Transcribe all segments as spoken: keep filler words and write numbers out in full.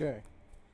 Okay.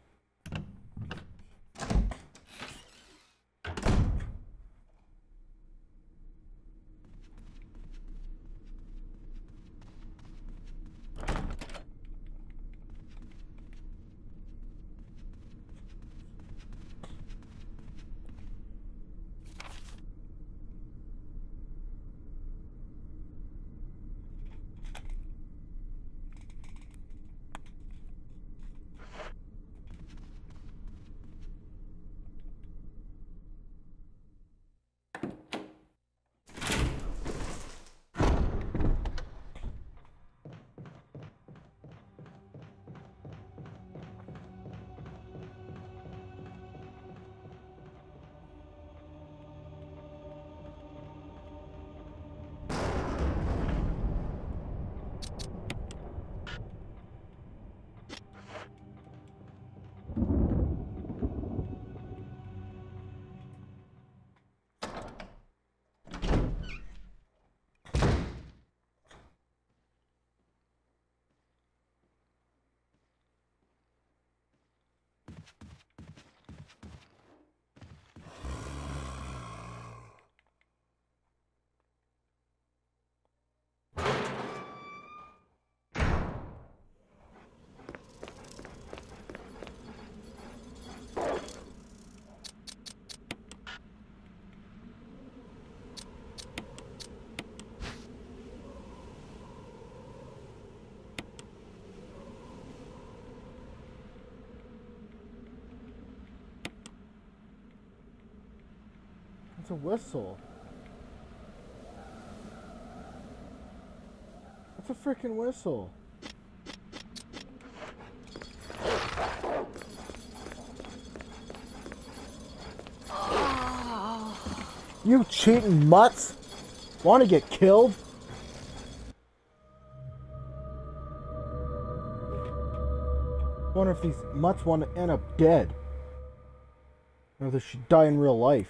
It's a whistle. It's a freaking whistle. You cheating mutts! Want to get killed? Wonder if these mutts want to end up dead. Or they should die in real life.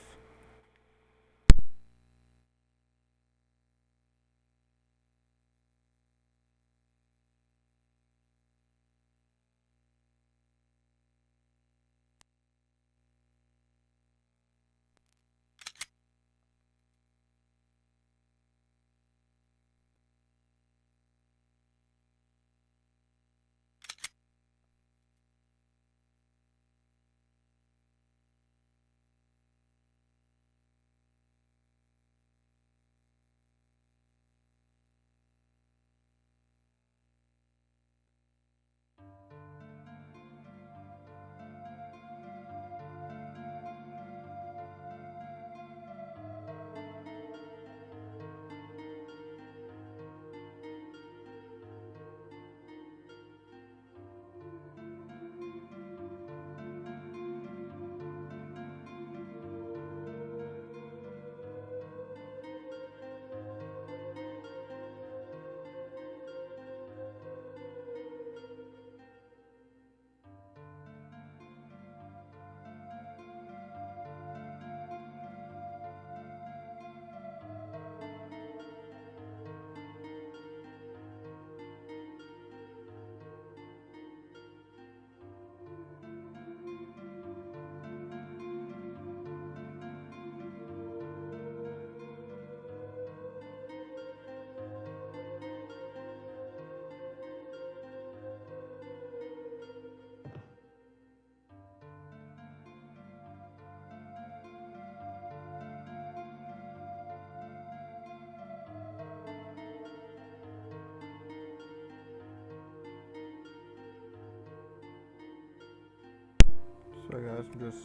So guys, I'm just,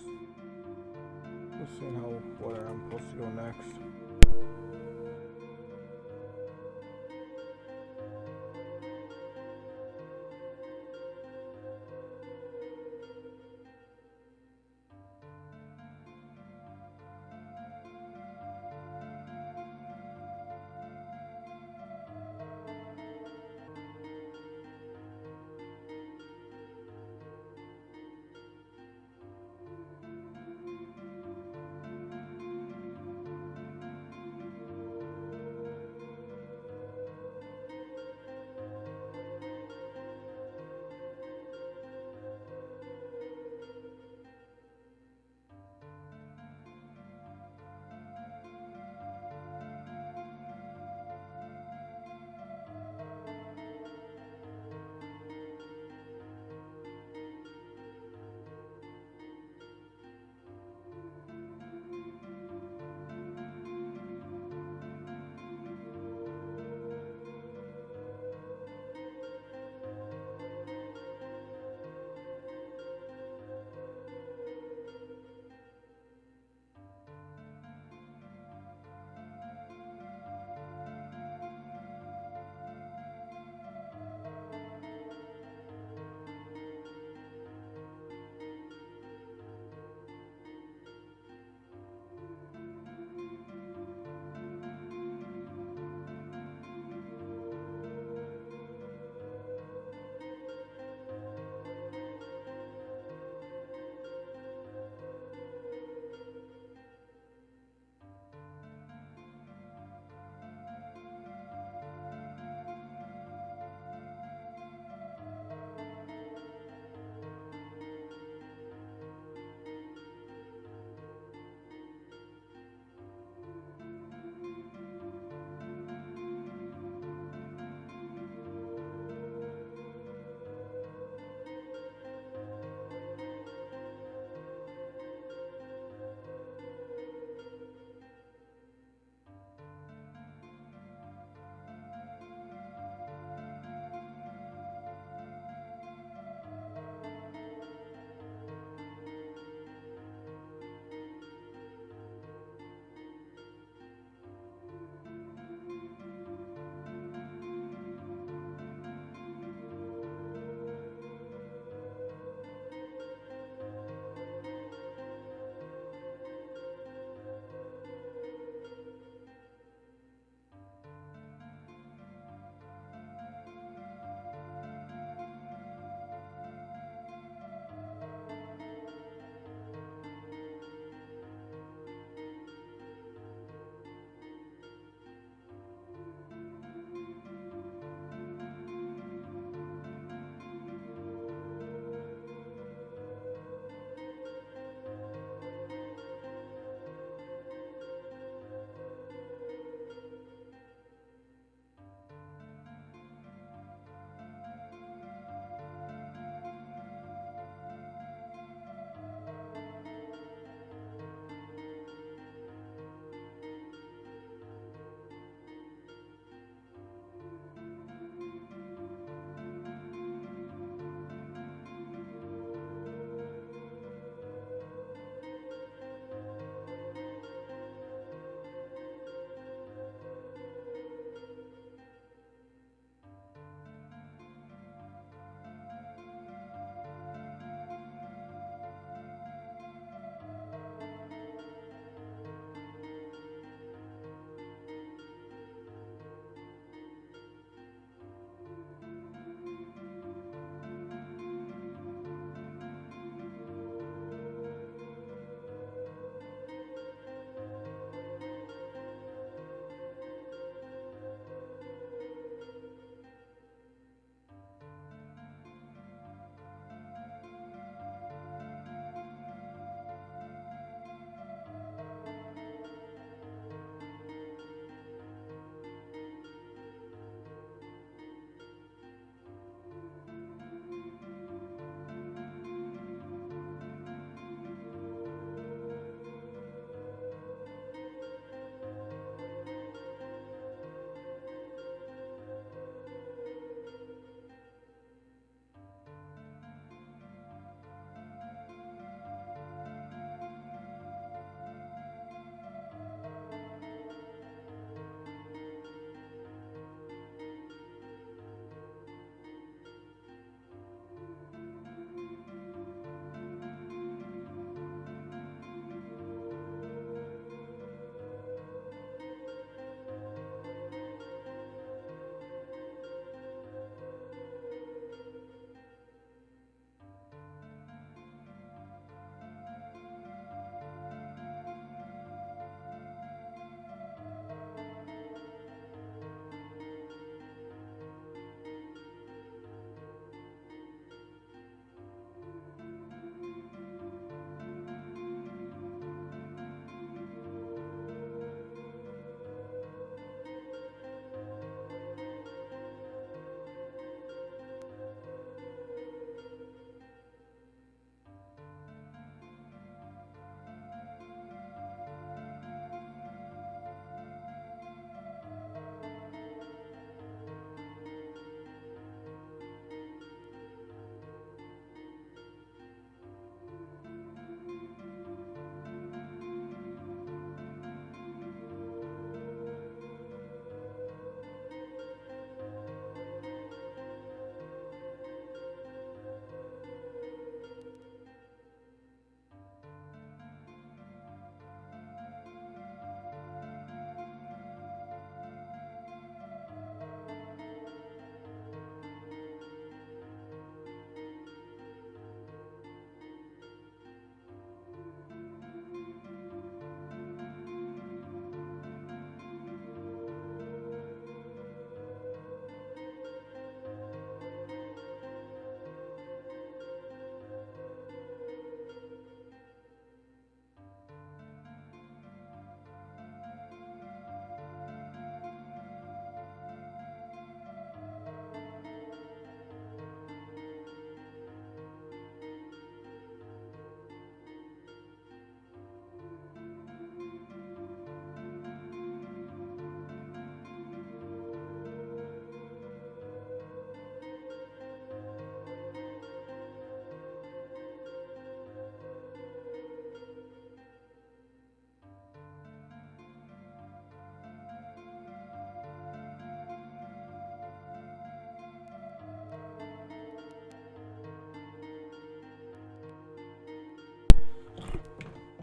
just seeing how, where I'm supposed to go next.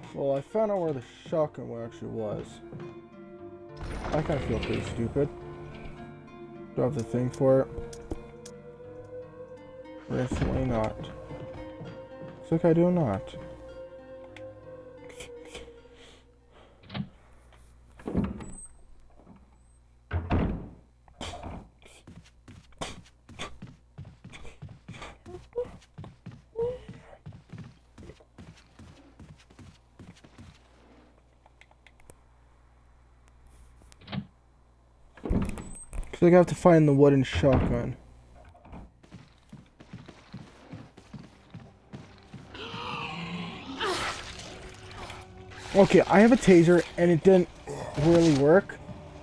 Well, I found out where the shotgun actually was. I kind of feel pretty stupid. Do I have the thing for it? Recently not. Looks like I do not. Looks like I have to find the wooden shotgun. Okay, I have a taser and it didn't really work.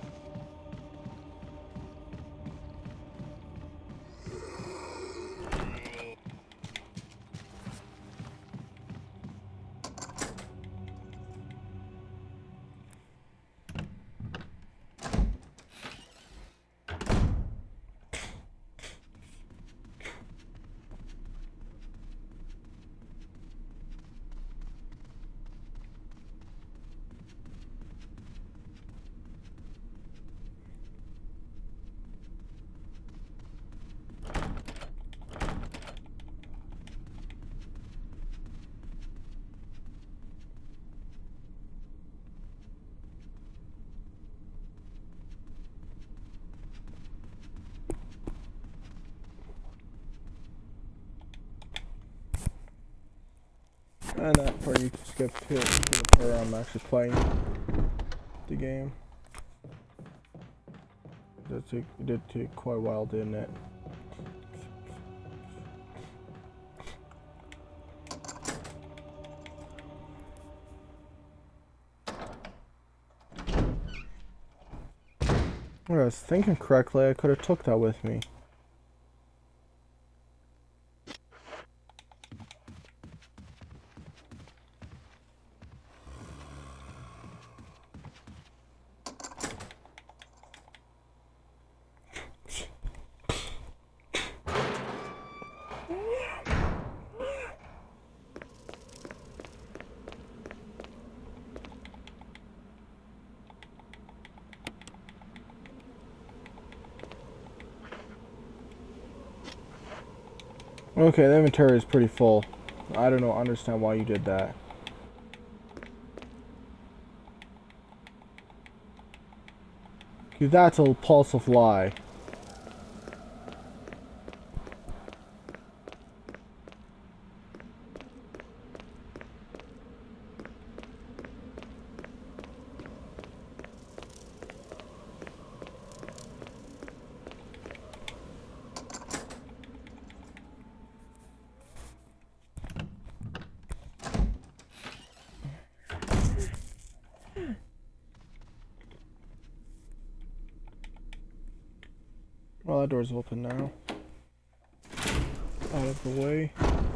And that part you can skip to, to the part where I'm actually playing the game. That took, it did take quite a while, didn't it? If I was thinking correctly, I could have took that with me. Okay, the inventory is pretty full. I don't know, understand why you did that. Cause that's a repulsive lie. Well, that door's open now. Out of the way.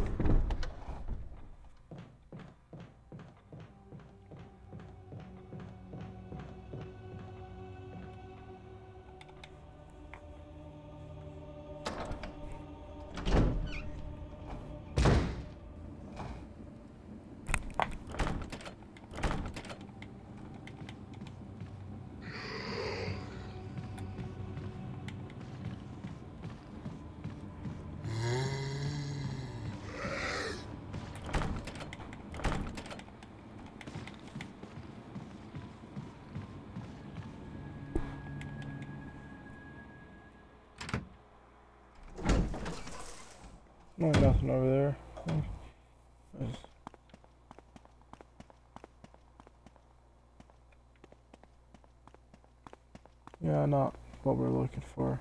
No, nothing over there. Nice. Yeah, not what we're looking for.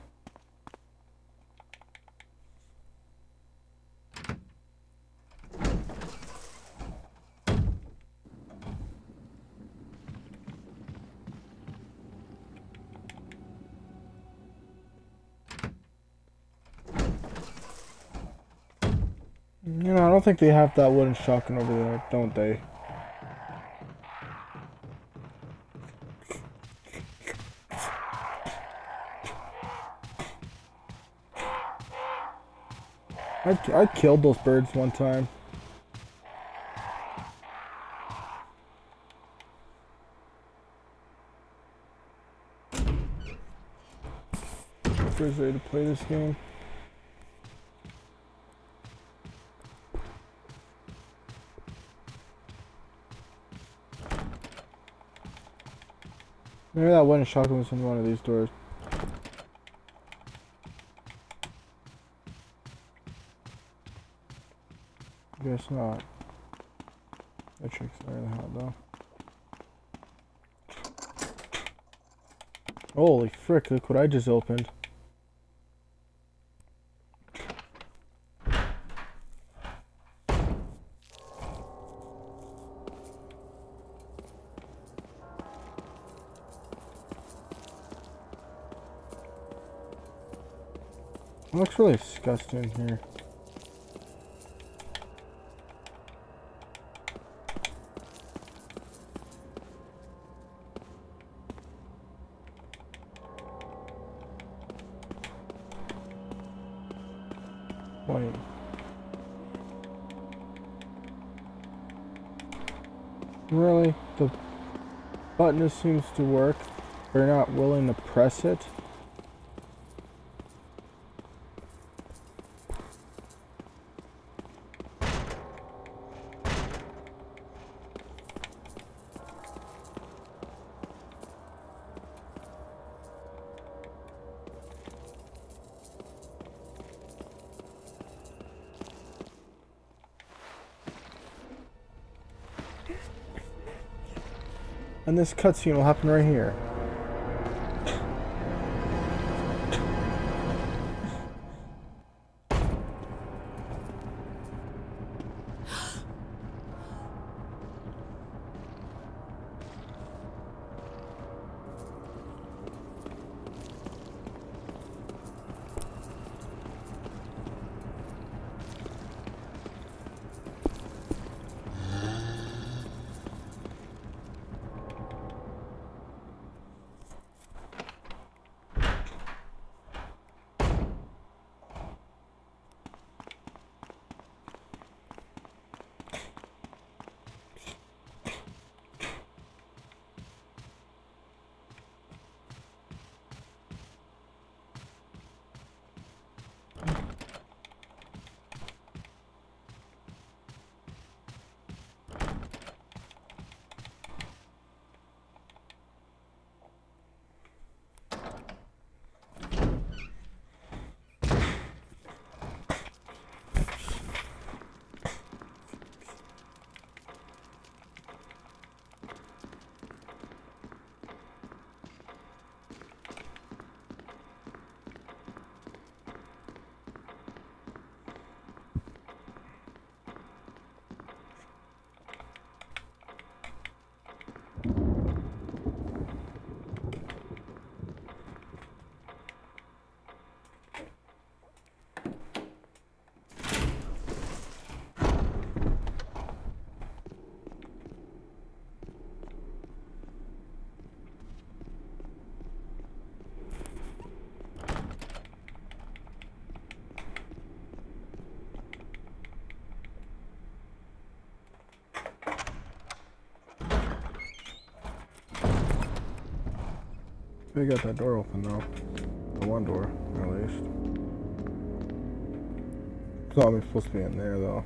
You know, I don't think they have that wooden shotgun over there, don't they? I, I killed those birds one time. is ready to play this game. Maybe that one shotgun was in one of these doors. Guess not. That trick's very hot though. Holy frick, look what I just opened. It looks really disgusting here. Wait. Really? The button seems to work. They're not willing to press it. And this cutscene will happen right here. They got that door open though. The one door, at least. Zombie's supposed to be in there though.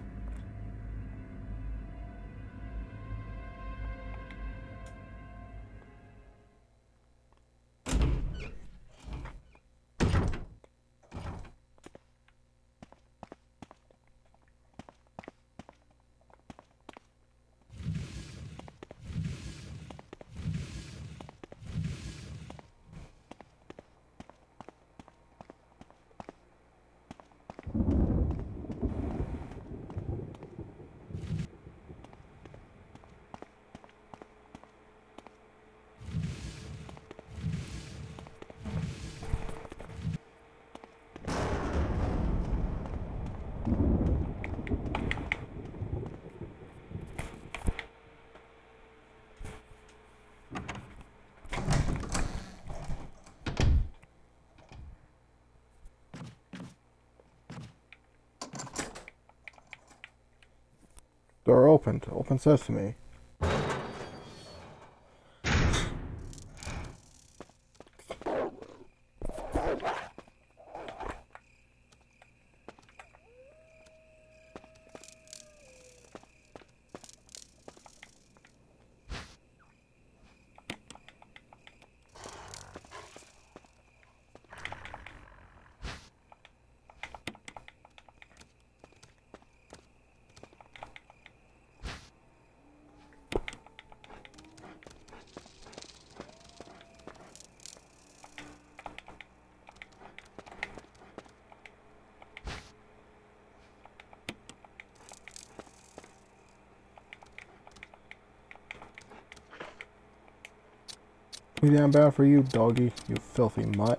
Door opened. Open sesame. Too damn bad for you, doggy, you filthy mutt.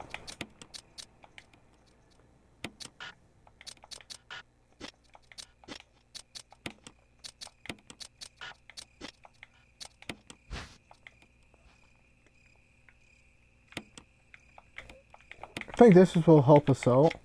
I think this is will help us out.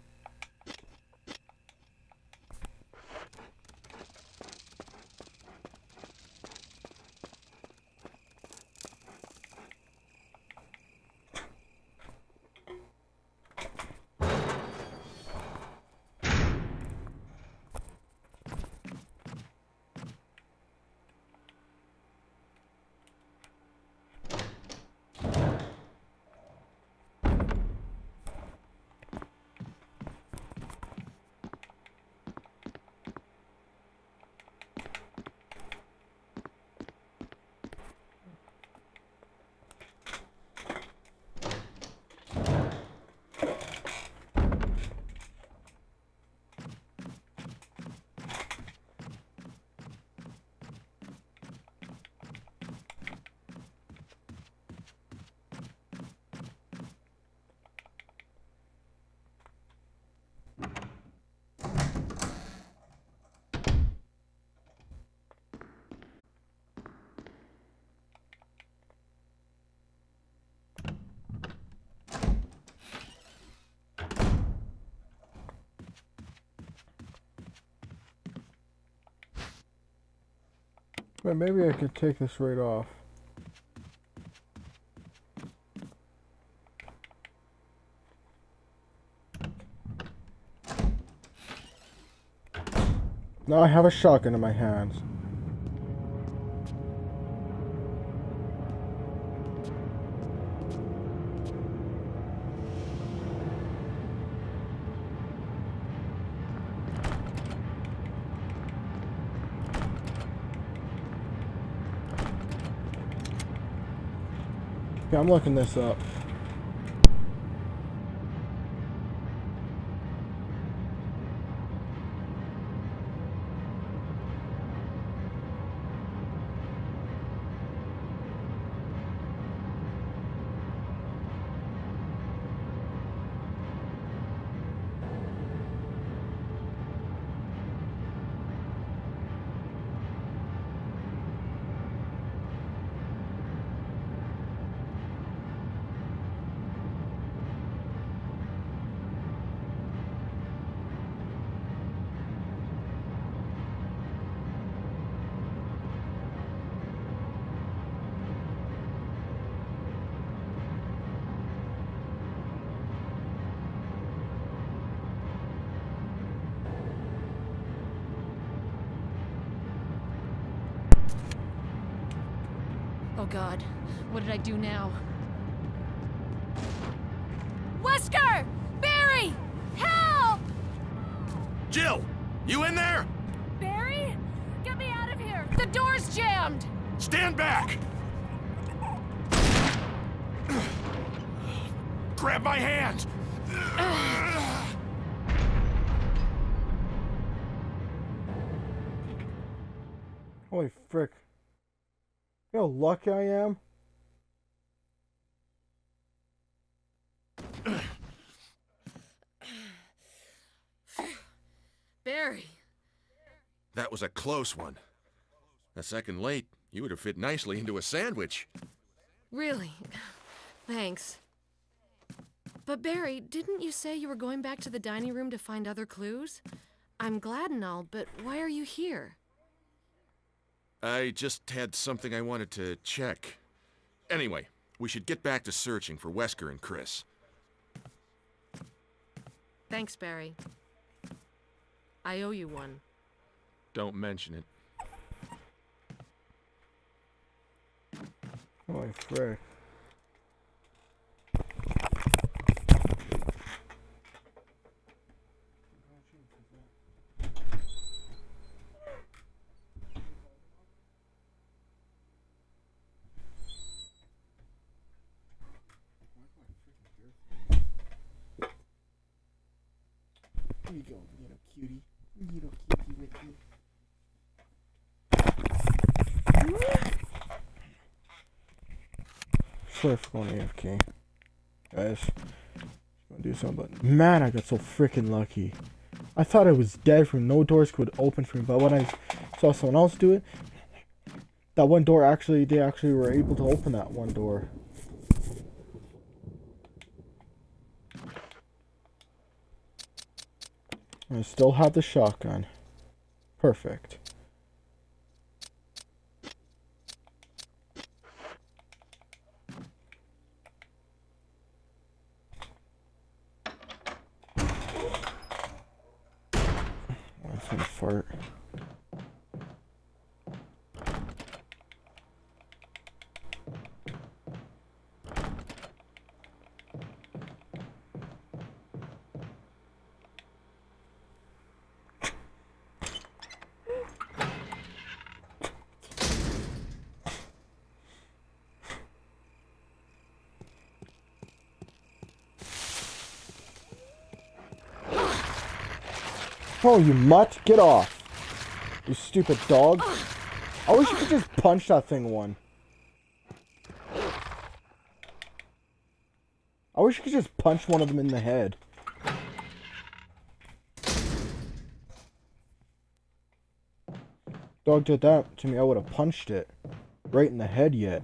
But maybe I could take this right off. Now I have a shotgun in my hands. Okay, I'm looking this up. Oh God, what did I do now? Wesker! Barry! Help! Jill! You in there? Barry? Get me out of here! The door's jammed! Stand back! Grab my hand! Holy frick. You know how lucky I am? Barry. That was a close one. A second late, you would have fit nicely into a sandwich. Really? Thanks. But Barry, didn't you say you were going back to the dining room to find other clues? I'm glad and all, but why are you here? I just had something I wanted to check. Anyway, we should get back to searching for Wesker and Chris. Thanks, Barry. I owe you one. Don't mention it. Holy frick. Here you go, little cutie. Little cutie with you. Sorry for going A F K. Guys, gonna do something, but man, I got so freaking lucky. I thought I was dead from no doors could open for me, but when I saw someone else do it, that one door actually, they actually were able to open that one door. I still have the shotgun. Perfect. That's gonna fart. Oh, you mutt! Get off! You stupid dog! I wish you could just punch that thing one. I wish you could just punch one of them in the head. Dog did that to me, I would have punched it. Right in the head yet.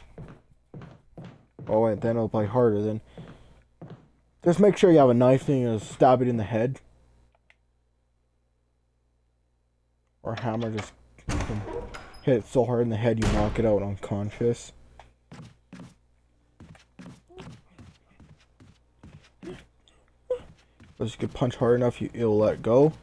Oh wait, then it'll play harder then. Just make sure you have a knife thing and stab it in the head. Or hammer, just hit it so hard in the head you knock it out unconscious. But you can punch hard enough, you, it'll let go.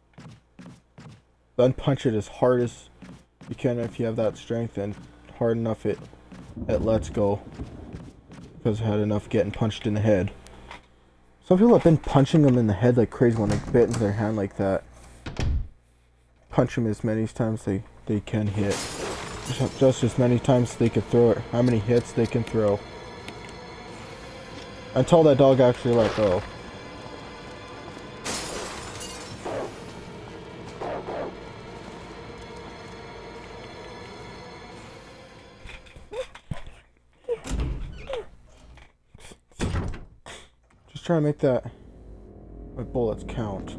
Then punch it as hard as you can if you have that strength, and hard enough it it lets go. Because it had enough getting punched in the head. Some people have been punching them in the head like crazy when they bit into their hand like that. Punch them as many times they, they can hit. Just, just as many times they can throw it. How many hits they can throw. Until that dog actually let go. Just trying to make that my bullets count.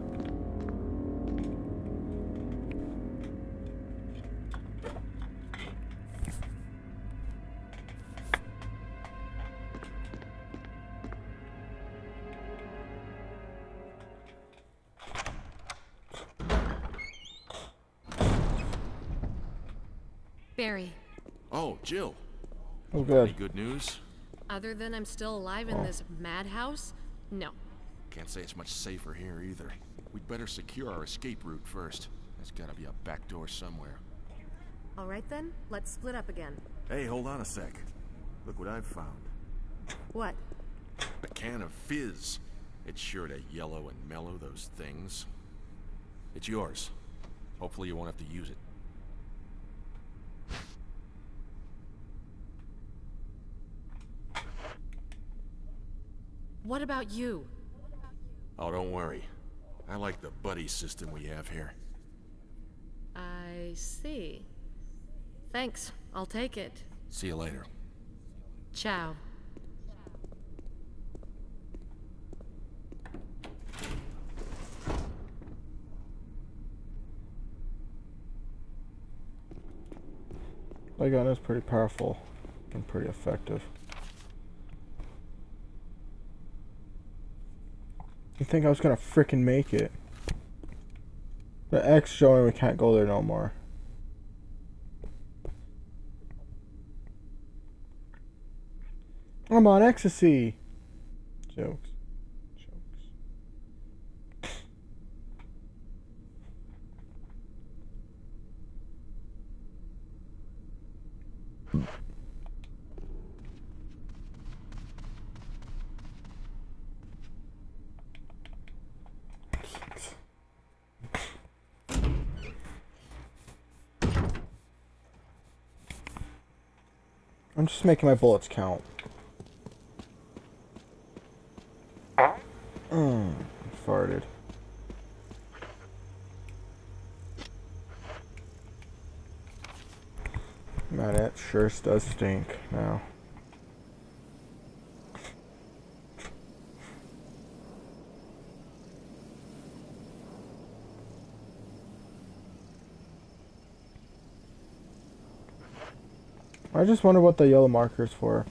Barry. Oh, Jill. Oh, good. Any good news? Other than I'm still alive in Oh. this madhouse? No. Can't say it's much safer here either. We'd better secure our escape route first. There's gotta be a back door somewhere. All right then, let's split up again. Hey, hold on a sec. Look what I've found. What? A can of fizz. It's sure to yellow and mellow those things. It's yours. Hopefully you won't have to use it. What about you? Oh, don't worry. I like the buddy system we have here. I see. Thanks, I'll take it. See you later. Ciao. That gun is pretty powerful and pretty effective. You think I was gonna frickin' make it? The X showing we can't go there no more. I'm on ecstasy. Jokes. Jokes. I'm just making my bullets count. Mm, farted. Man, it sure does stink now. I just wonder what the yellow marker's for.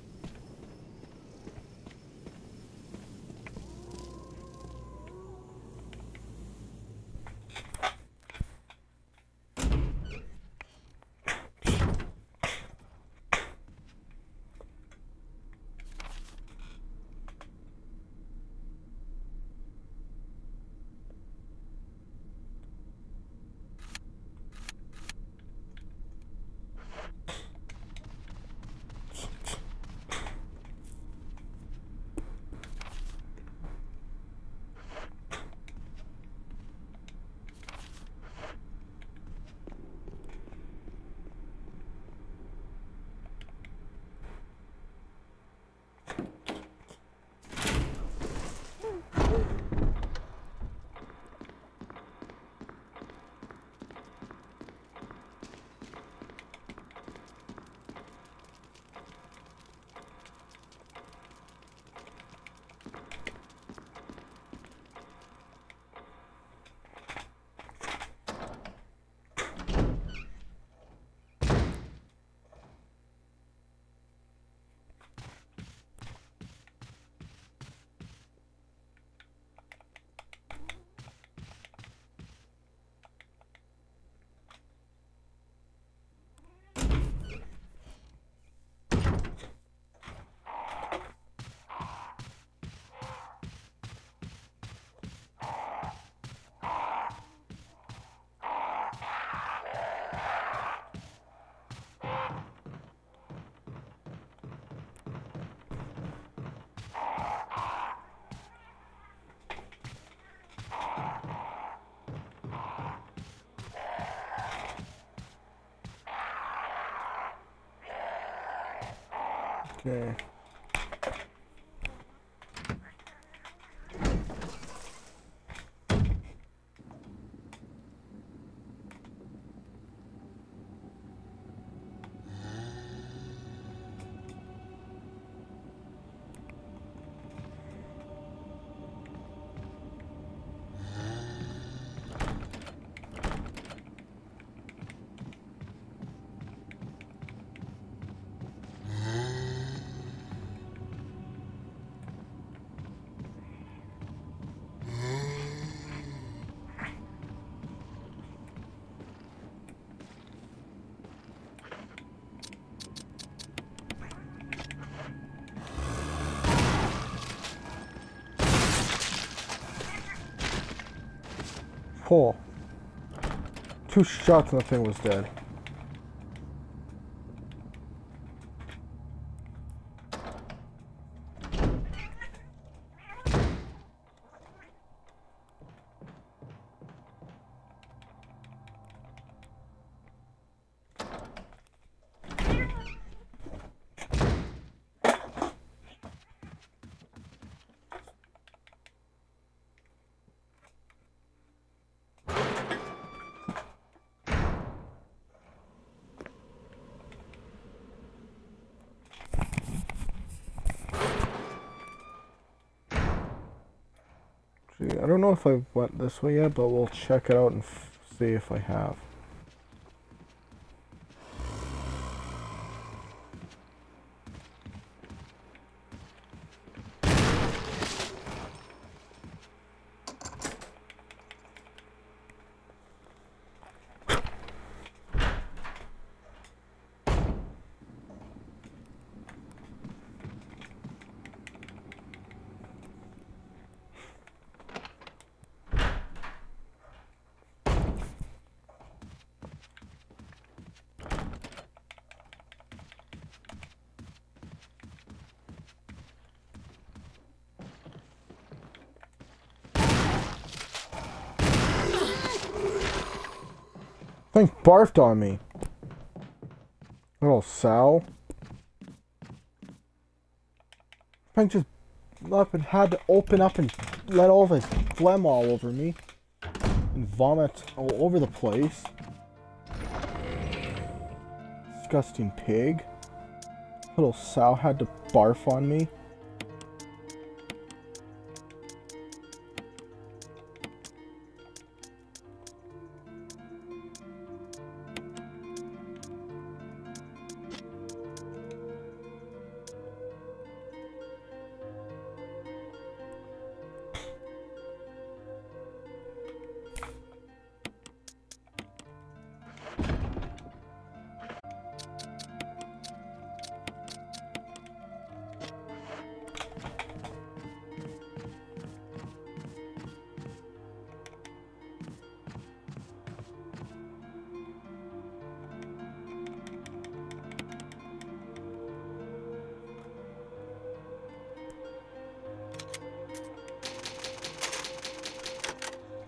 Okay. Pull. Two shots and the thing was dead. I don't know if I went this way yet, but we'll check it out and f see if I have. Thing barfed on me. Little Sal. Thing just up and had to open up and let all of his phlegm all over me. And vomit all over the place. Disgusting pig. Little Sal had to barf on me.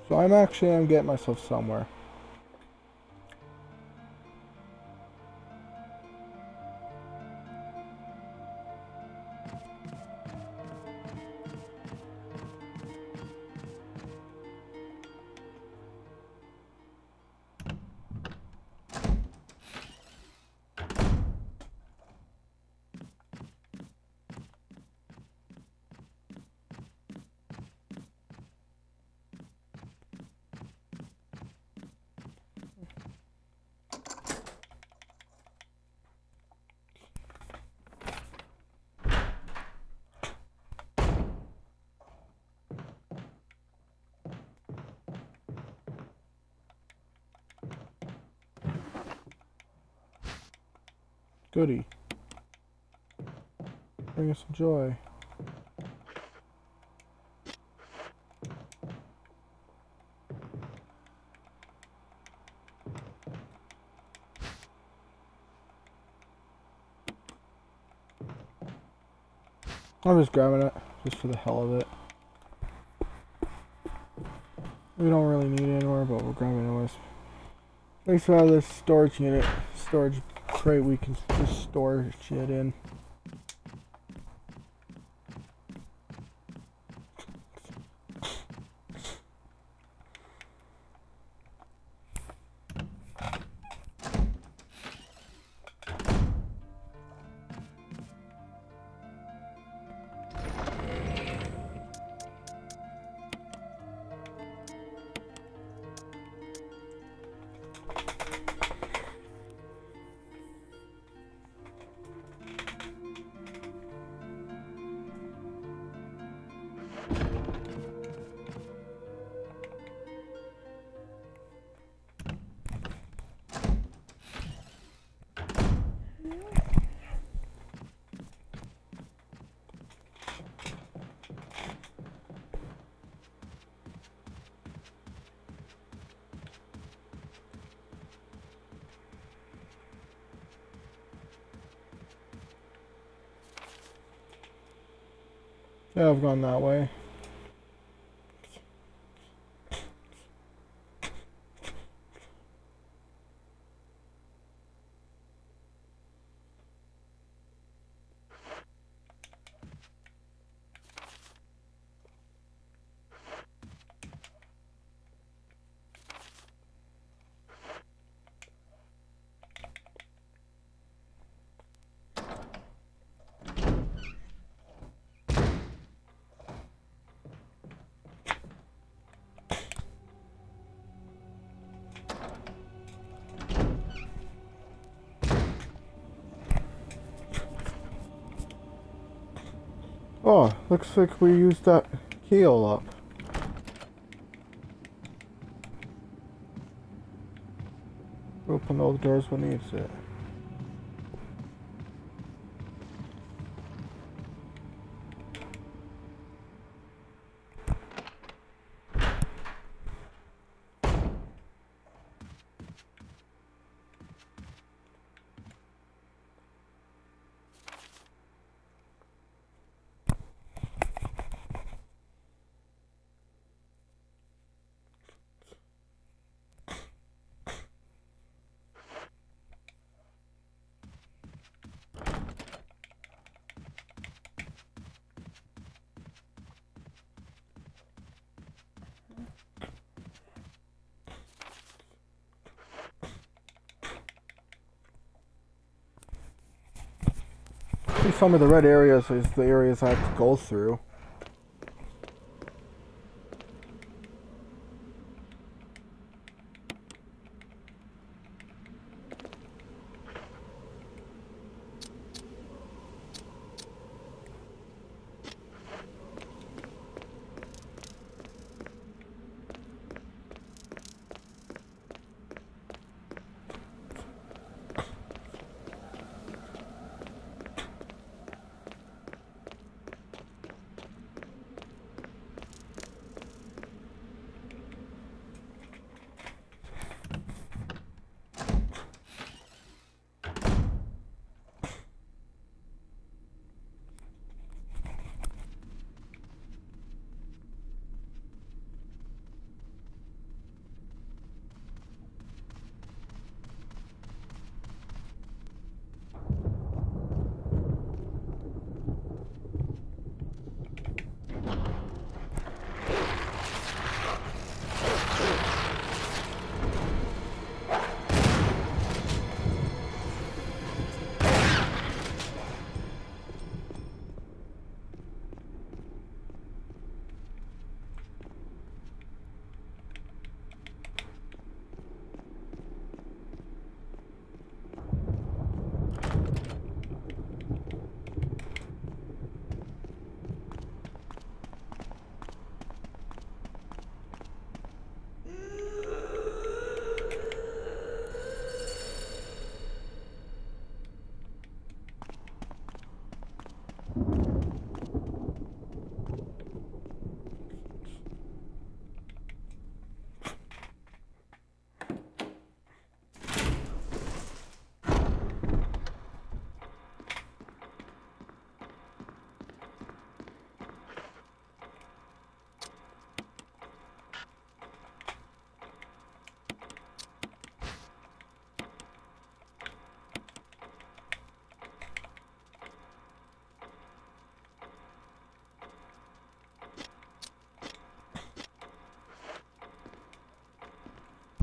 So I'm actually I'm getting myself somewhere. Goody. Bring us some joy. I'm just grabbing it, just for the hell of it. We don't really need it anymore, but we're grabbing it anyways. Thanks for this storage unit, storage crate we can just store shit in. Yeah, I've gone that way. Oh, looks like we used that keel up. Open all the doors when needs it. Some of the red areas is the areas I have to go through.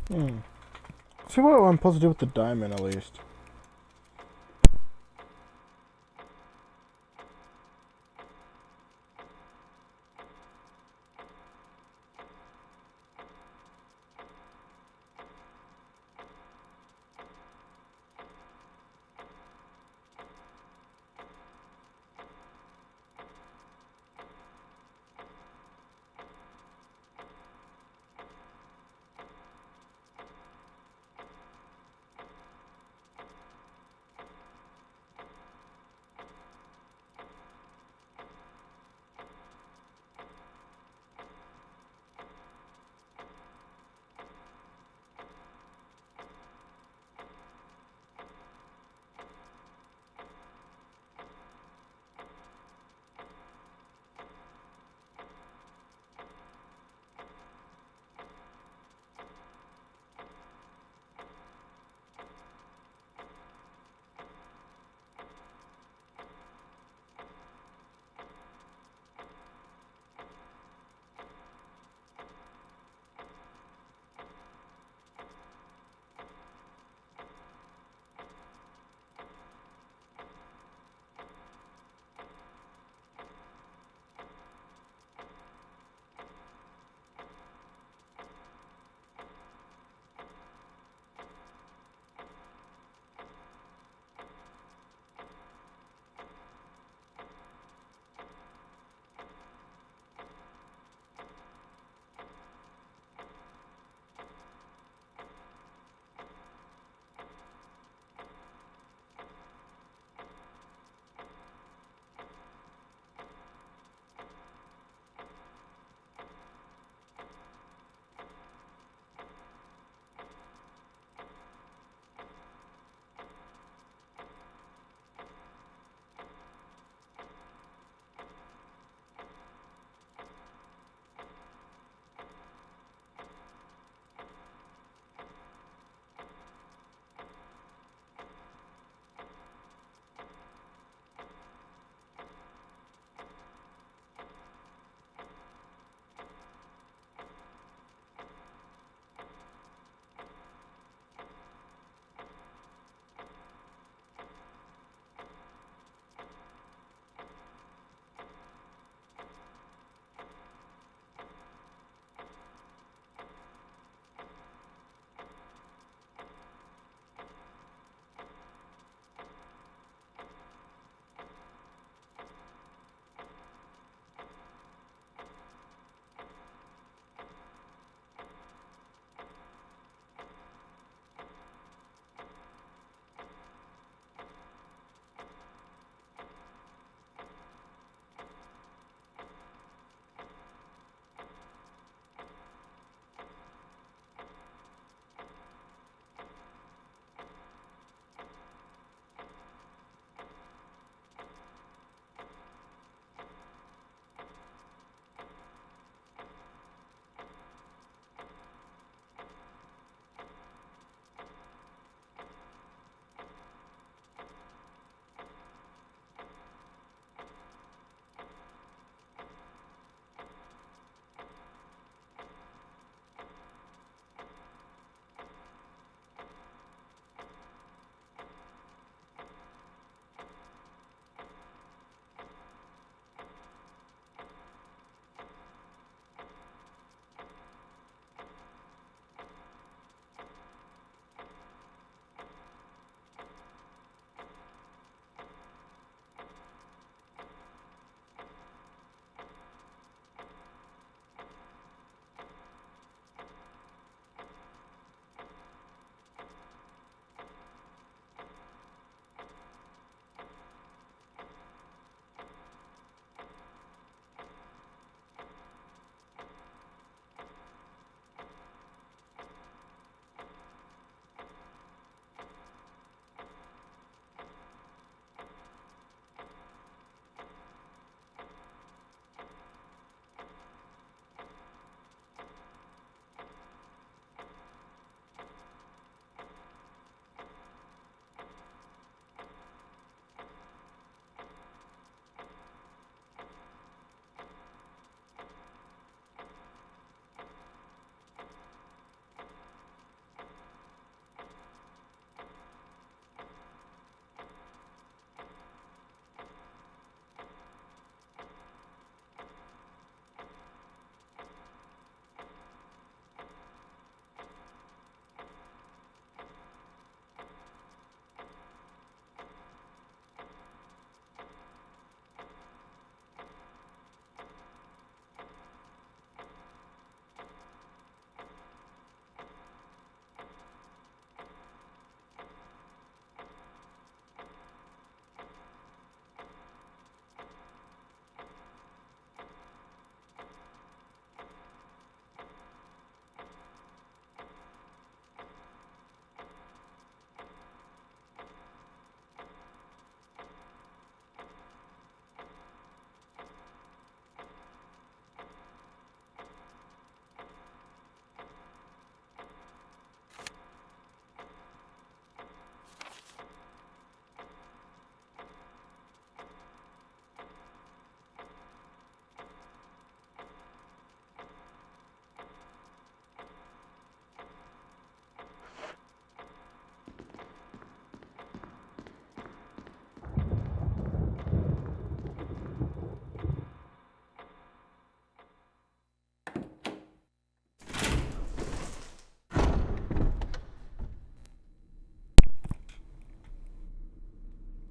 Hmm. See what I'm supposed to do with the diamond at least.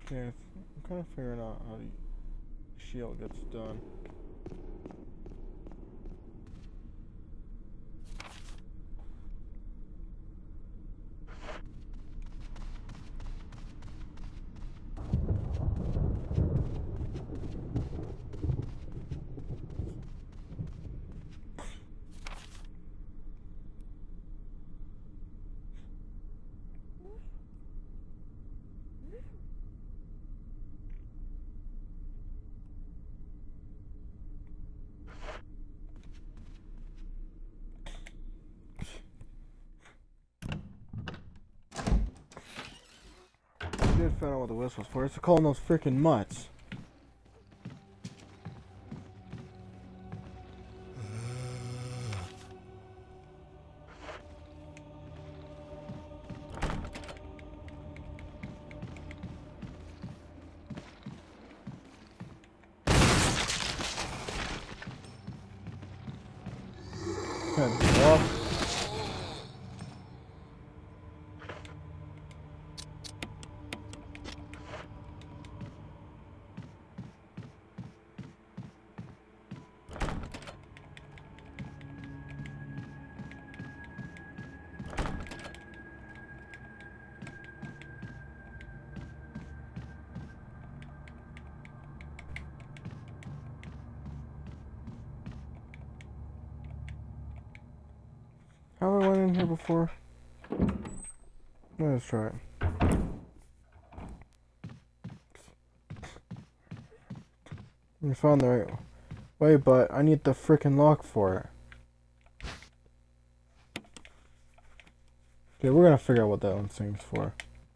Okay, I'm kind of figuring out how the shield gets done. I did find out what the whistle's for. It's to call those freaking mutts. Head off. Have I went in here before? Let's try it. We found the right way, but I need the freaking lock for it. Okay, we're gonna figure out what that one thing's for.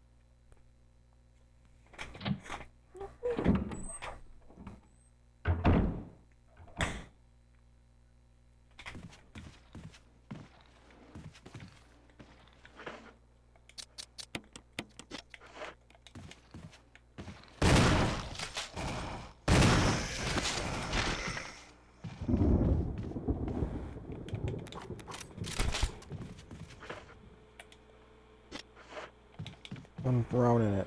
I'm around in it.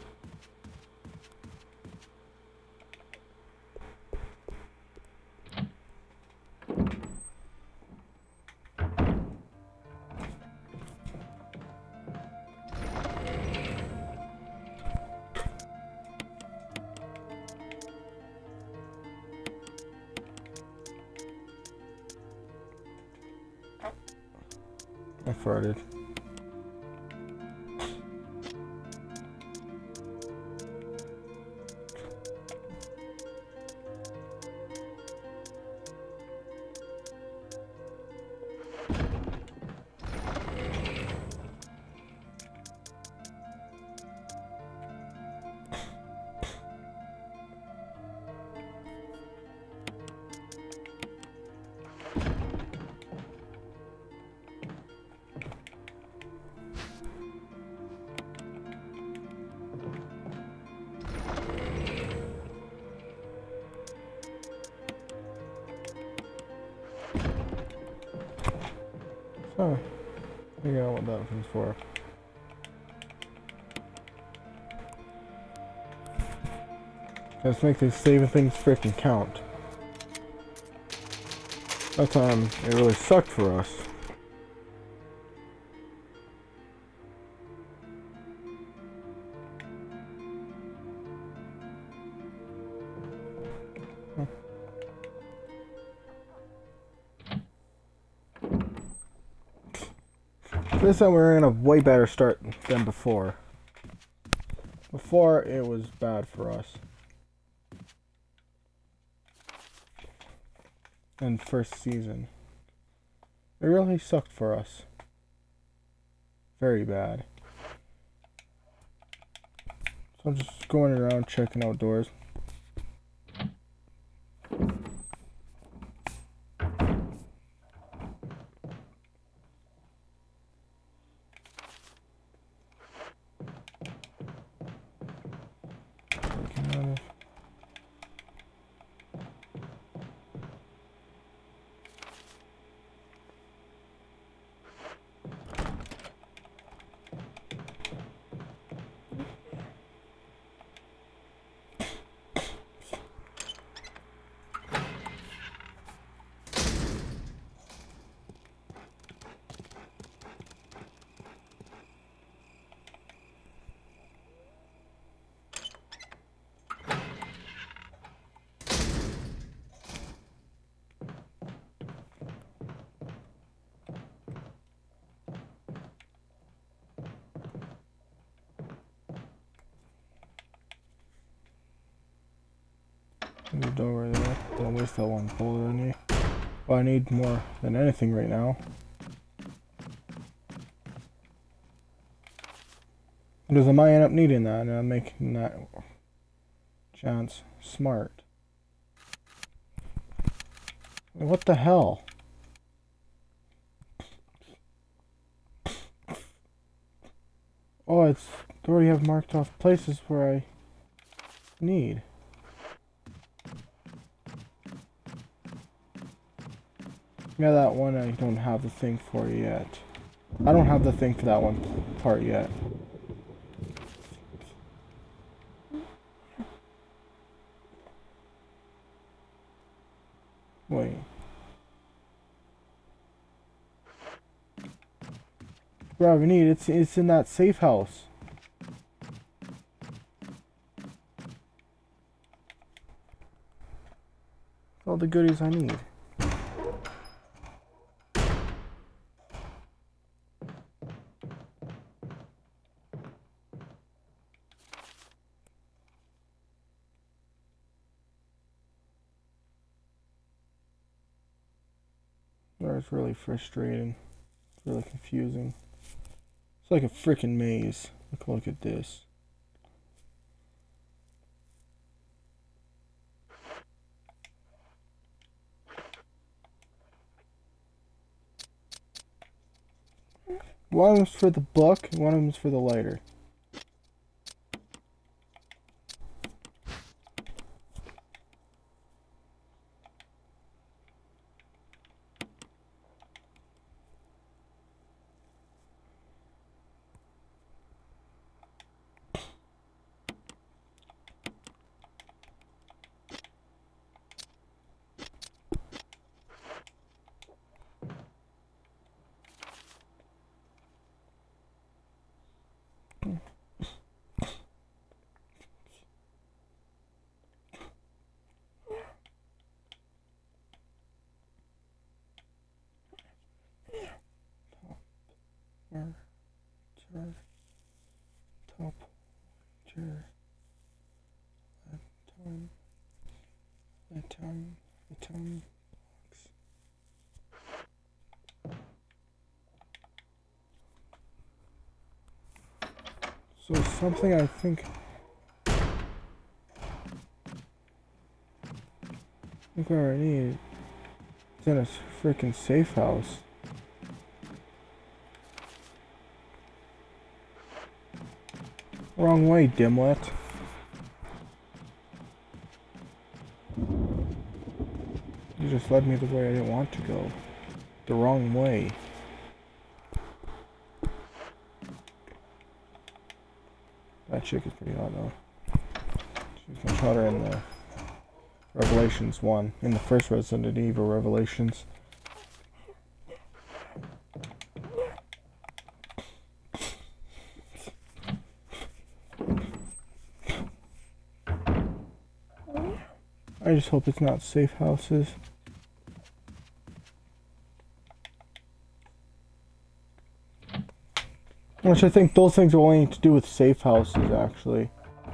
I farted. So, figure out what that thing's for. Let's make these saving things freaking count. That time, it really sucked for us. This time we're in a way better start than before. Before, it was bad for us. And first season. It really sucked for us. Very bad. So I'm just going around checking out doors. There's a door right there. Don't waste that one bullet on me. Well, I need more than anything right now. Because I might end up needing that, and I'm making that chance smart. What the hell? Oh, it's I already have marked off places where I need. Yeah, that one I don't have the thing for yet. I don't have the thing for that one part yet. Wait. Bro, we need it's it's in that safe house. All the goodies I need. Oh, it's really frustrating. It's really confusing. It's like a freaking maze. Look, look at this. One of them's for the book, and one of them's for the lighter. Chair, top chair, left time, left time, left time box. So something I think I think I already need is in a freaking safe house. Wrong way, dimwit. You just led me the way I didn't want to go. The wrong way. That chick is pretty hot though. She's much hotter in the Revelations one. In the first Resident Evil Revelations. I just hope it's not safe houses. Which I think those things are only to do with safe houses, actually.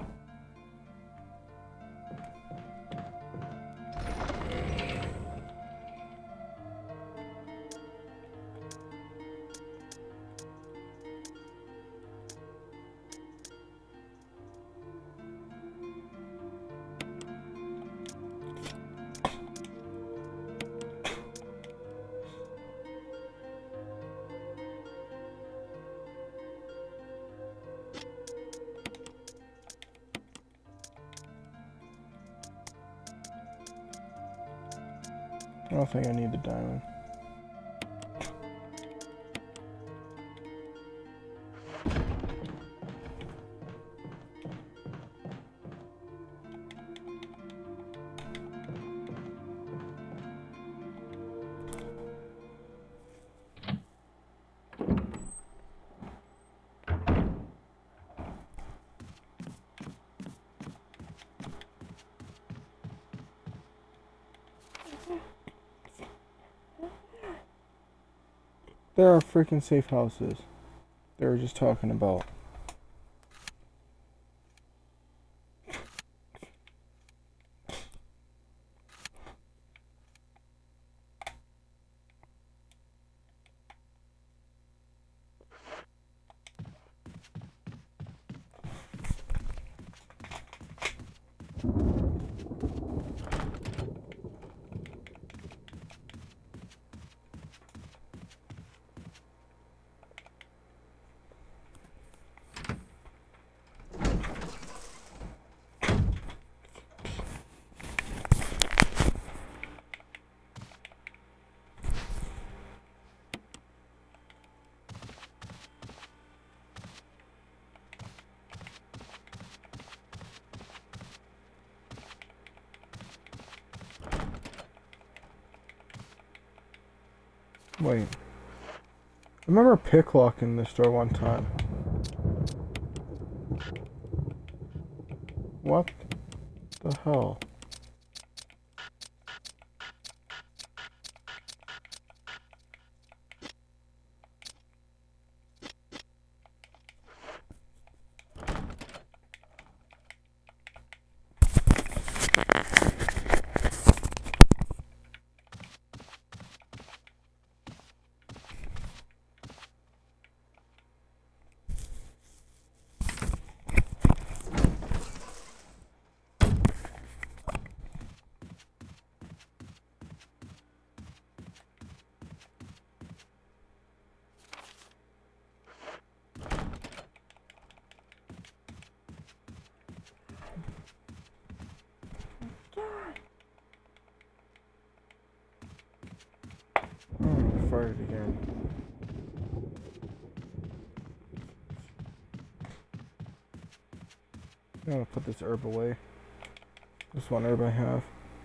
I don't think I need the diamond. There are freaking safe houses they were just talking about. Wait. I remember pick locking this door one time. What the hell? Oh, farted again. I'm gonna put this herb away. This one herb I have.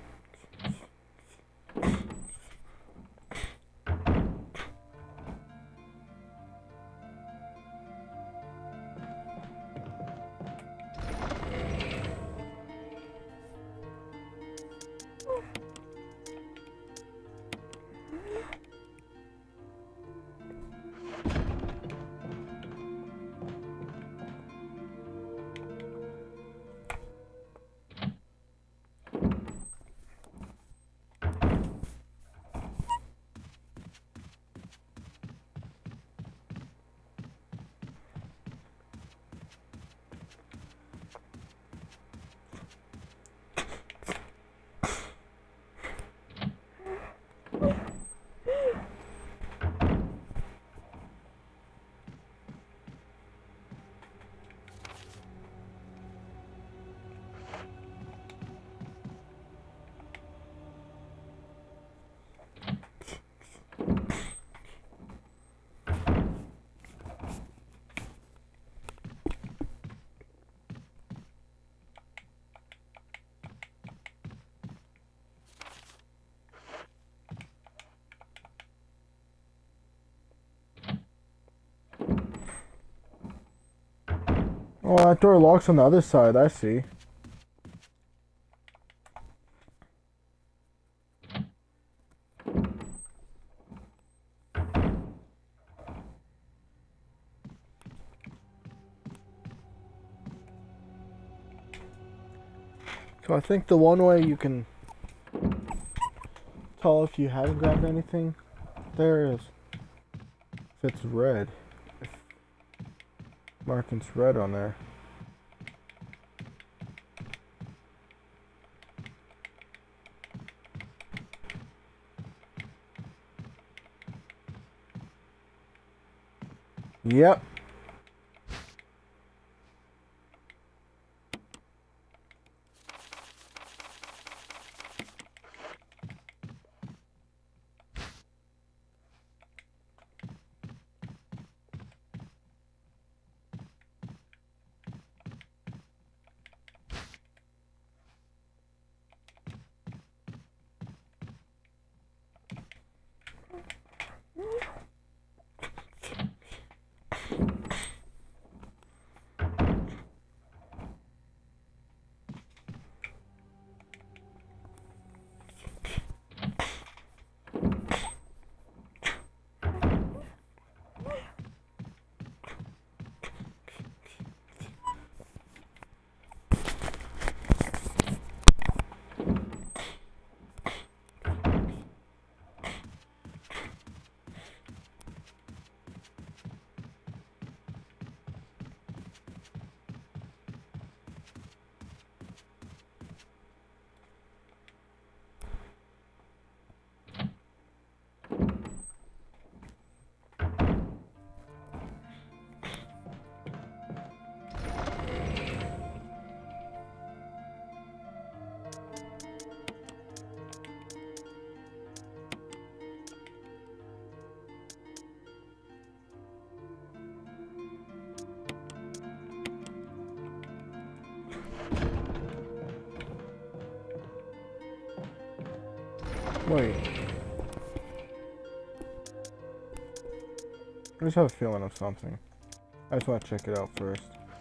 Oh, that door locks on the other side, I see. So I think the one way you can tell if you haven't grabbed anything there is if it's red. If marking's red on there. Yep. Wait. I just have a feeling of something. I just want to check it out first.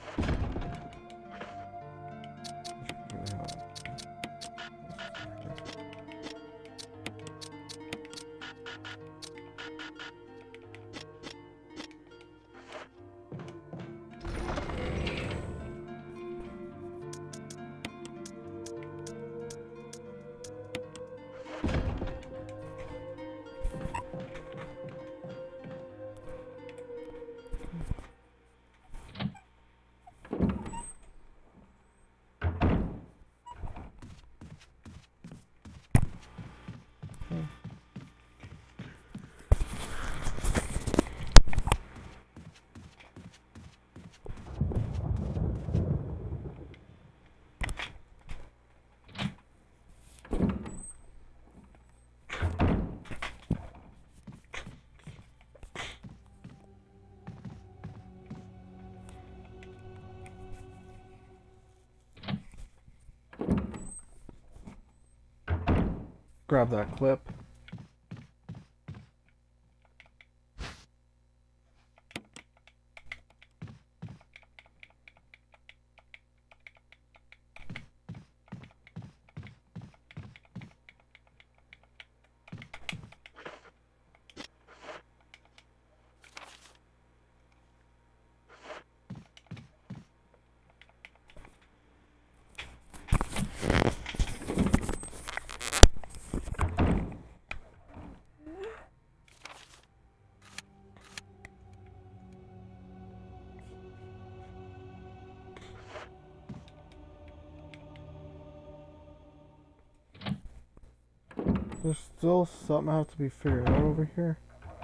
Grab that clip. There's still something that has to be figured out over here.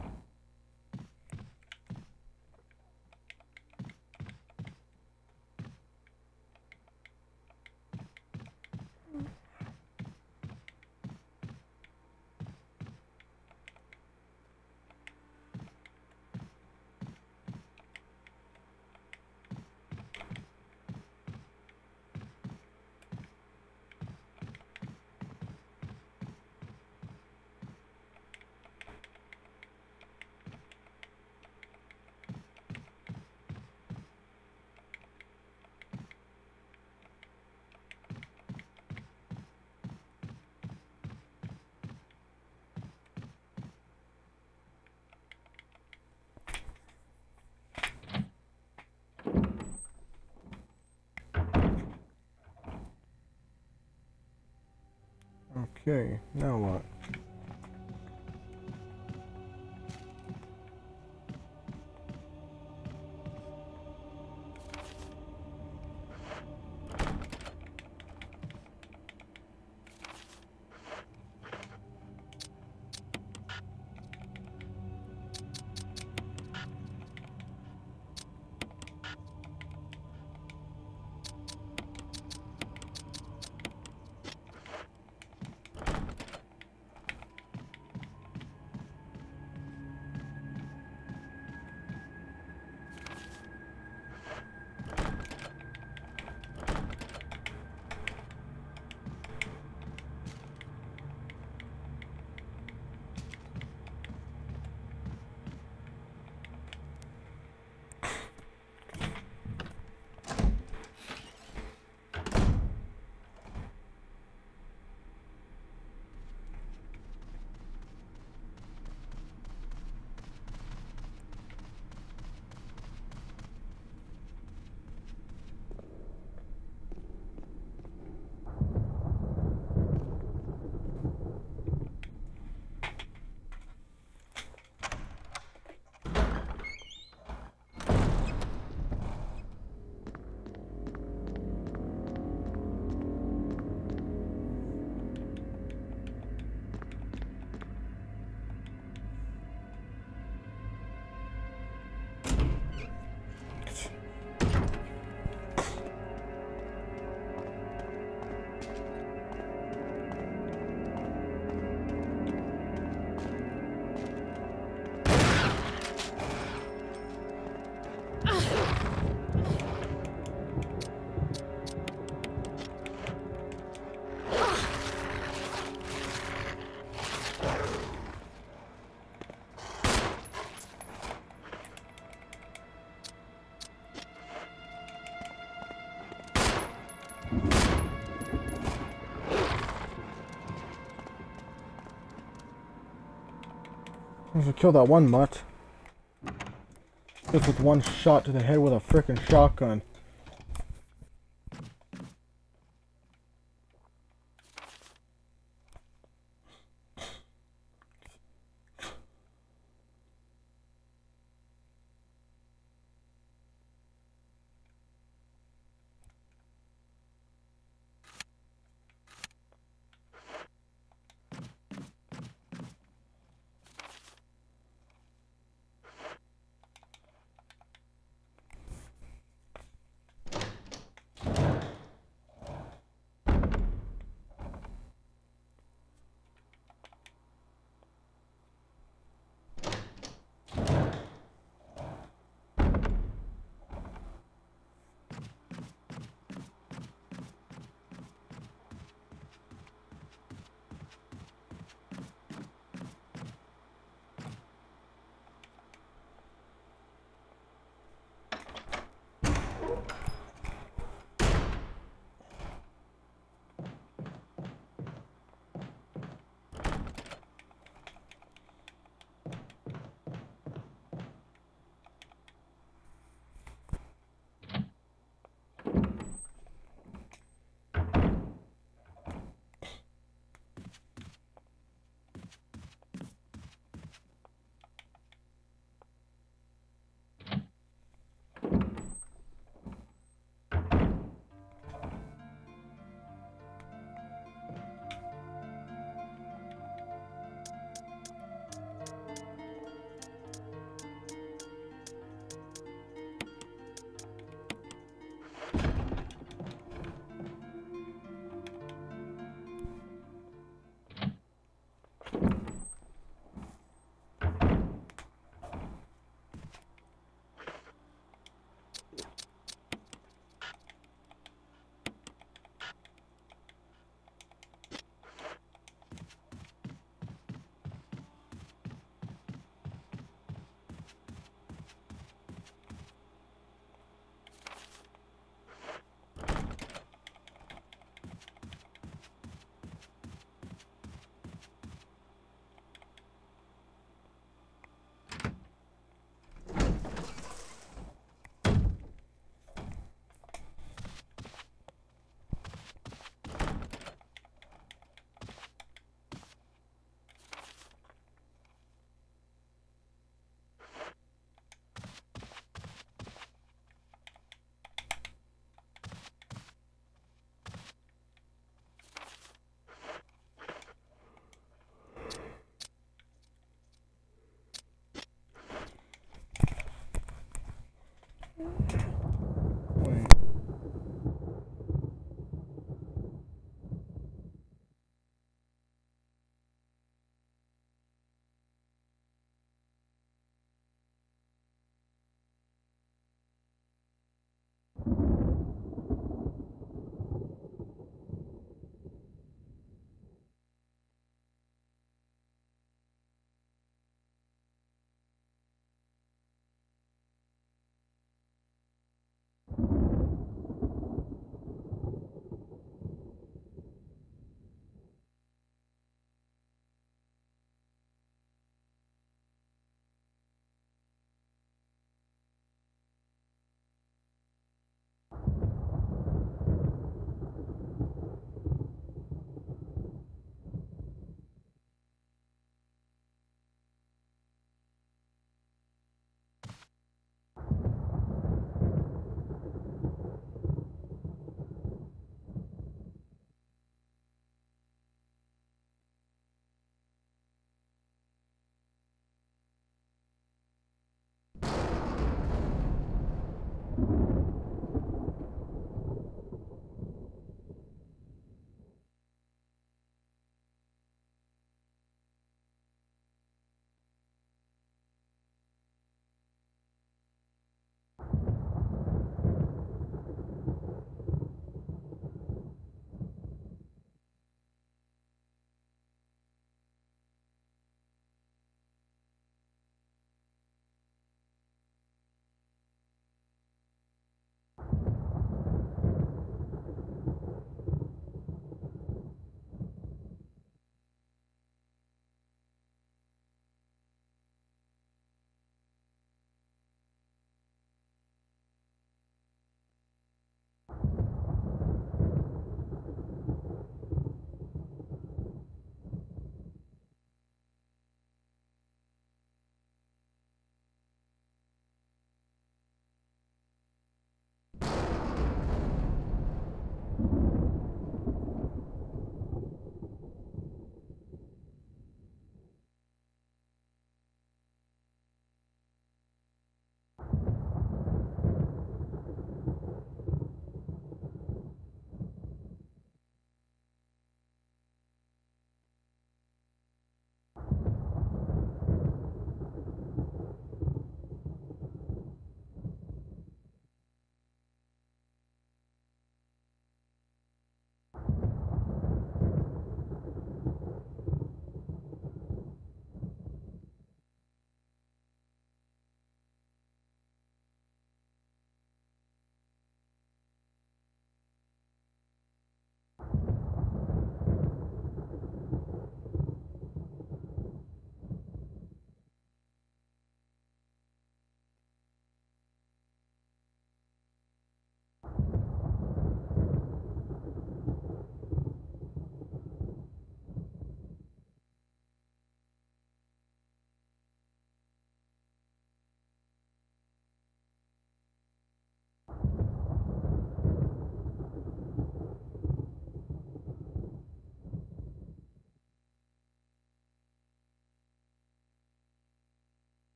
Okay, now what? Let's kill that one mutt. Just with one shot to the head with a frickin' shotgun.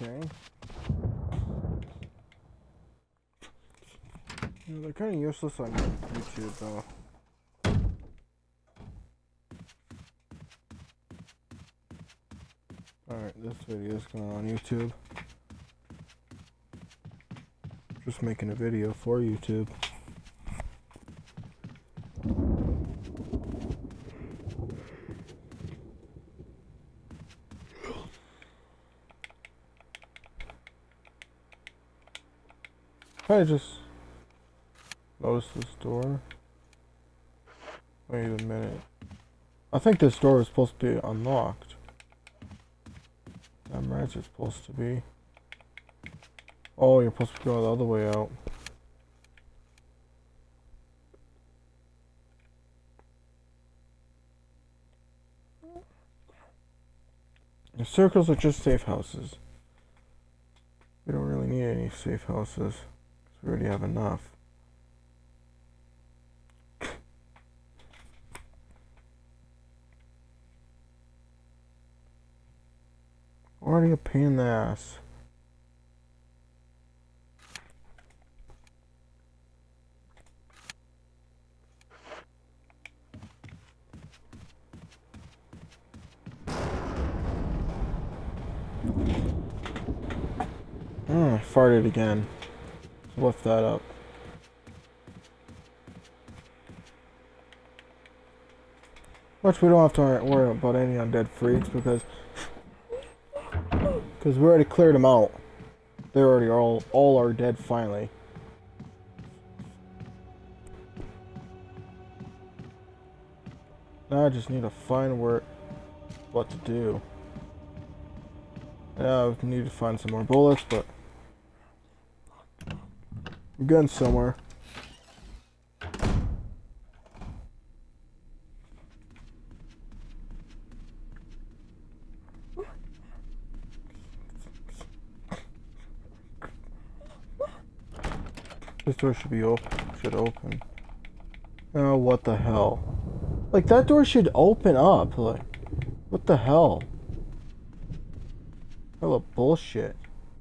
Okay. You know, they're kind of useless on YouTube, though. Alright, this video is going on YouTube. Just making a video for YouTube. I just noticed this door. Wait a minute. I think this door is supposed to be unlocked. Damn right it's supposed to be. Oh, you're supposed to go the other way out. The circles are just safe houses. We don't really need any safe houses. We already have enough. Already a pain in the ass. Mm, I farted again. Lift that up. Which we don't have to worry about any undead freaks because because we already cleared them out. They already all all are dead finally. Now I just need to find where what to do. Yeah, we need to find some more bullets, but we're getting somewhere. This door should be open. Should open. Oh, what the hell? Like that door should open up. Like, what the hell? Hella bullshit.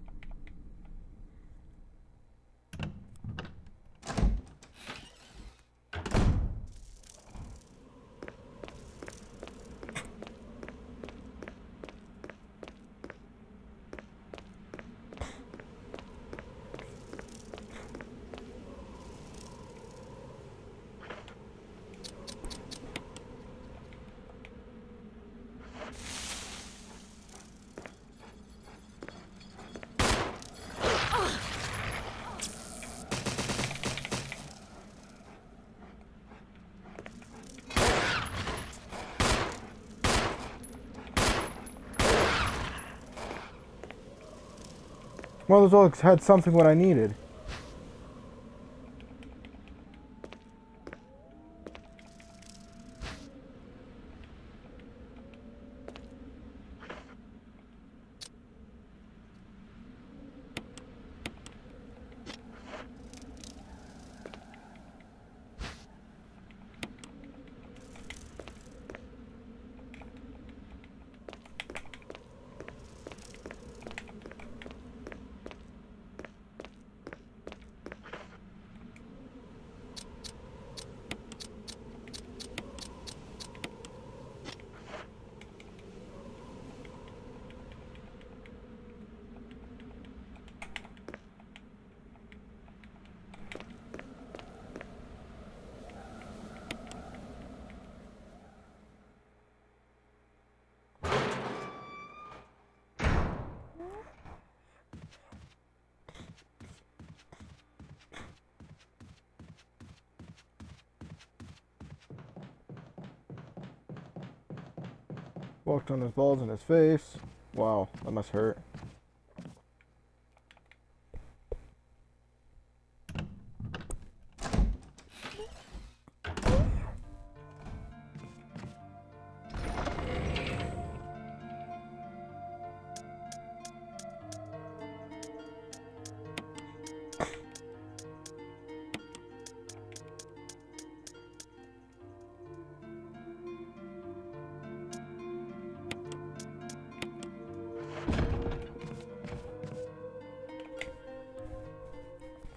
One of those dogs had something what I needed. Walked on his balls in his face. Wow, that must hurt.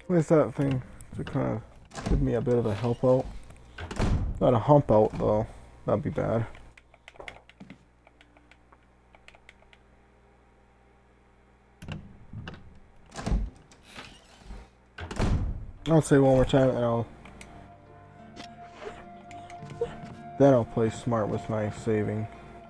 At least that thing to kind of give me a bit of a help out. Not a hump out though. That'd be bad. I'll say one more time and I'll then I'll play smart with my saving.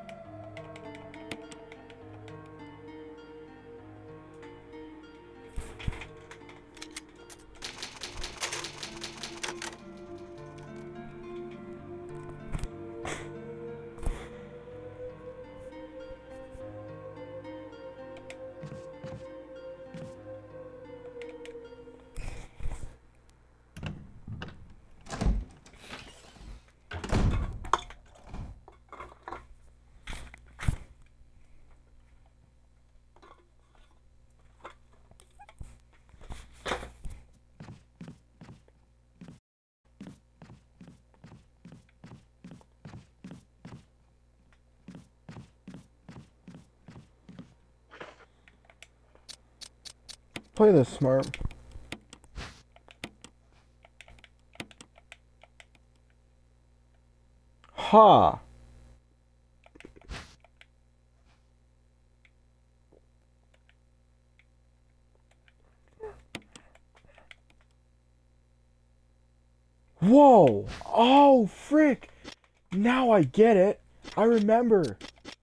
Play this smart. Ha! Whoa! Oh, frick! Now I get it. I remember.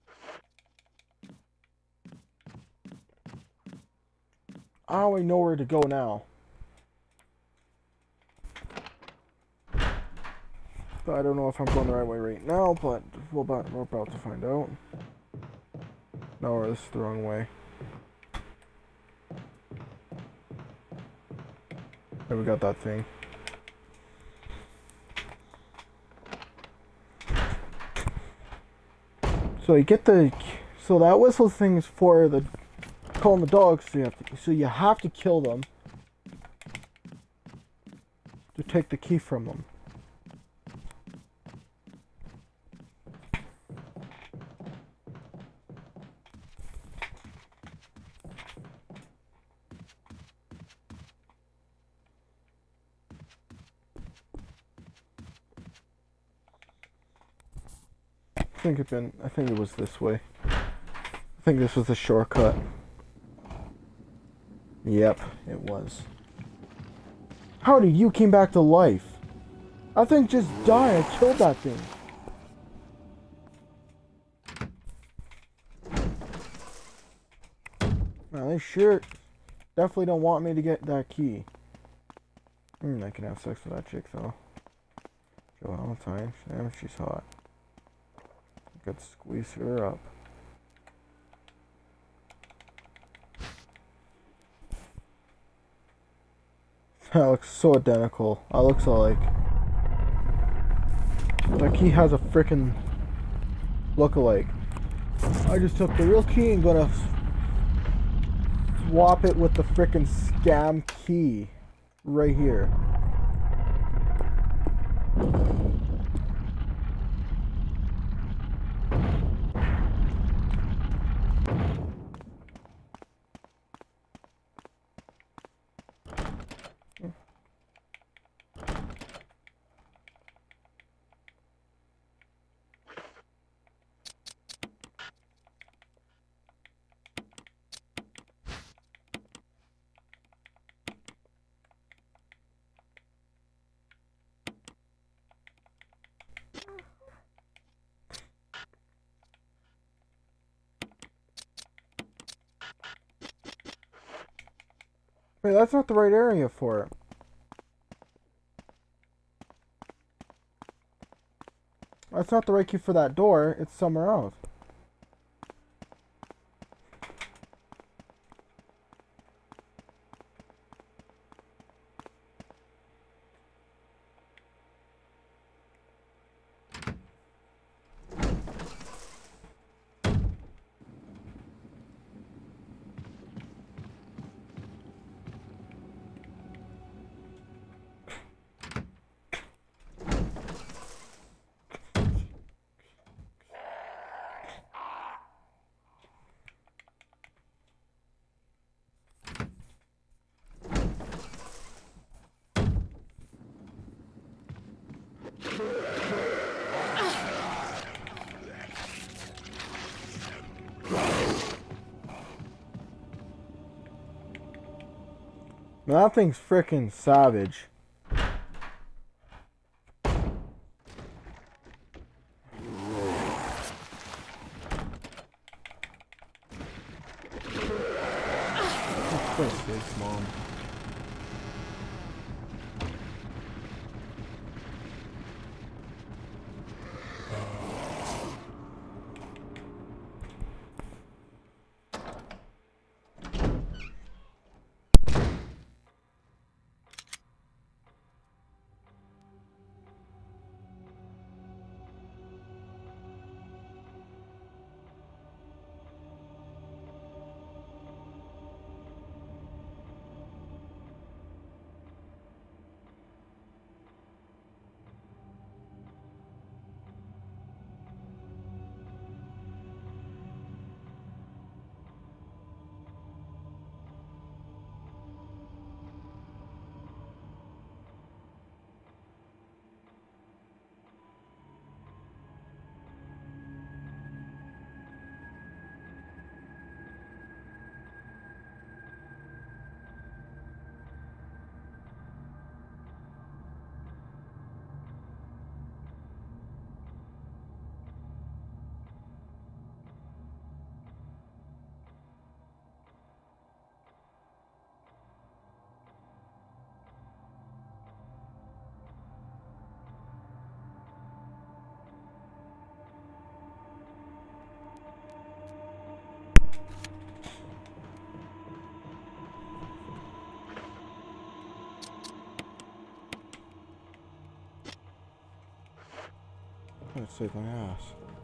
I only know where to go now. But I don't know if I'm going the right way right now, but we're about, we're about to find out. No, this is the wrong way. There we got that thing. So you get the... So that whistle thing is for the... calling the dogs, so you have to, so you have to kill them to take the key from them. I think it been. I think it was this way. I think this was the shortcut. Yep, it was. Howdy, you came back to life. That thing just died. I killed that thing. Now they sure definitely don't want me to get that key. Hmm, I can have sex with that chick though. Joe Valentine. Damn, she's hot. I could squeeze her up. That looks so identical. I looks all like like he has a frickin' look-alike. I just took the real key and gonna swap it with the frickin' scam key right here. Wait, that's not the right area for it. That's not the right key for that door. It's somewhere else. That thing's freaking savage. This mom. Let's save my ass.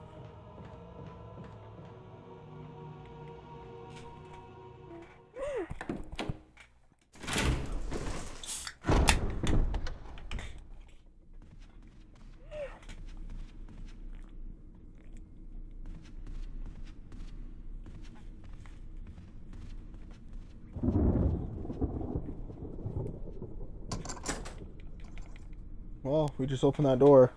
Well, we just opened that door.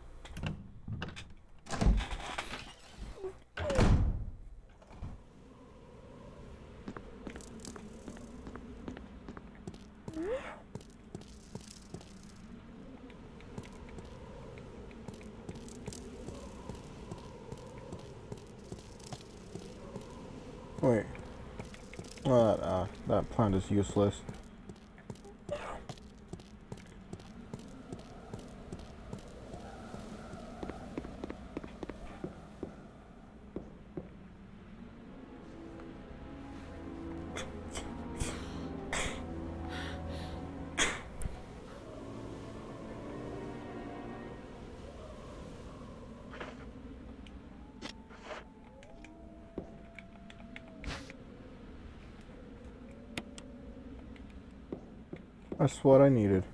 Wait. Well, that, uh, that plant is useless. That's what I needed.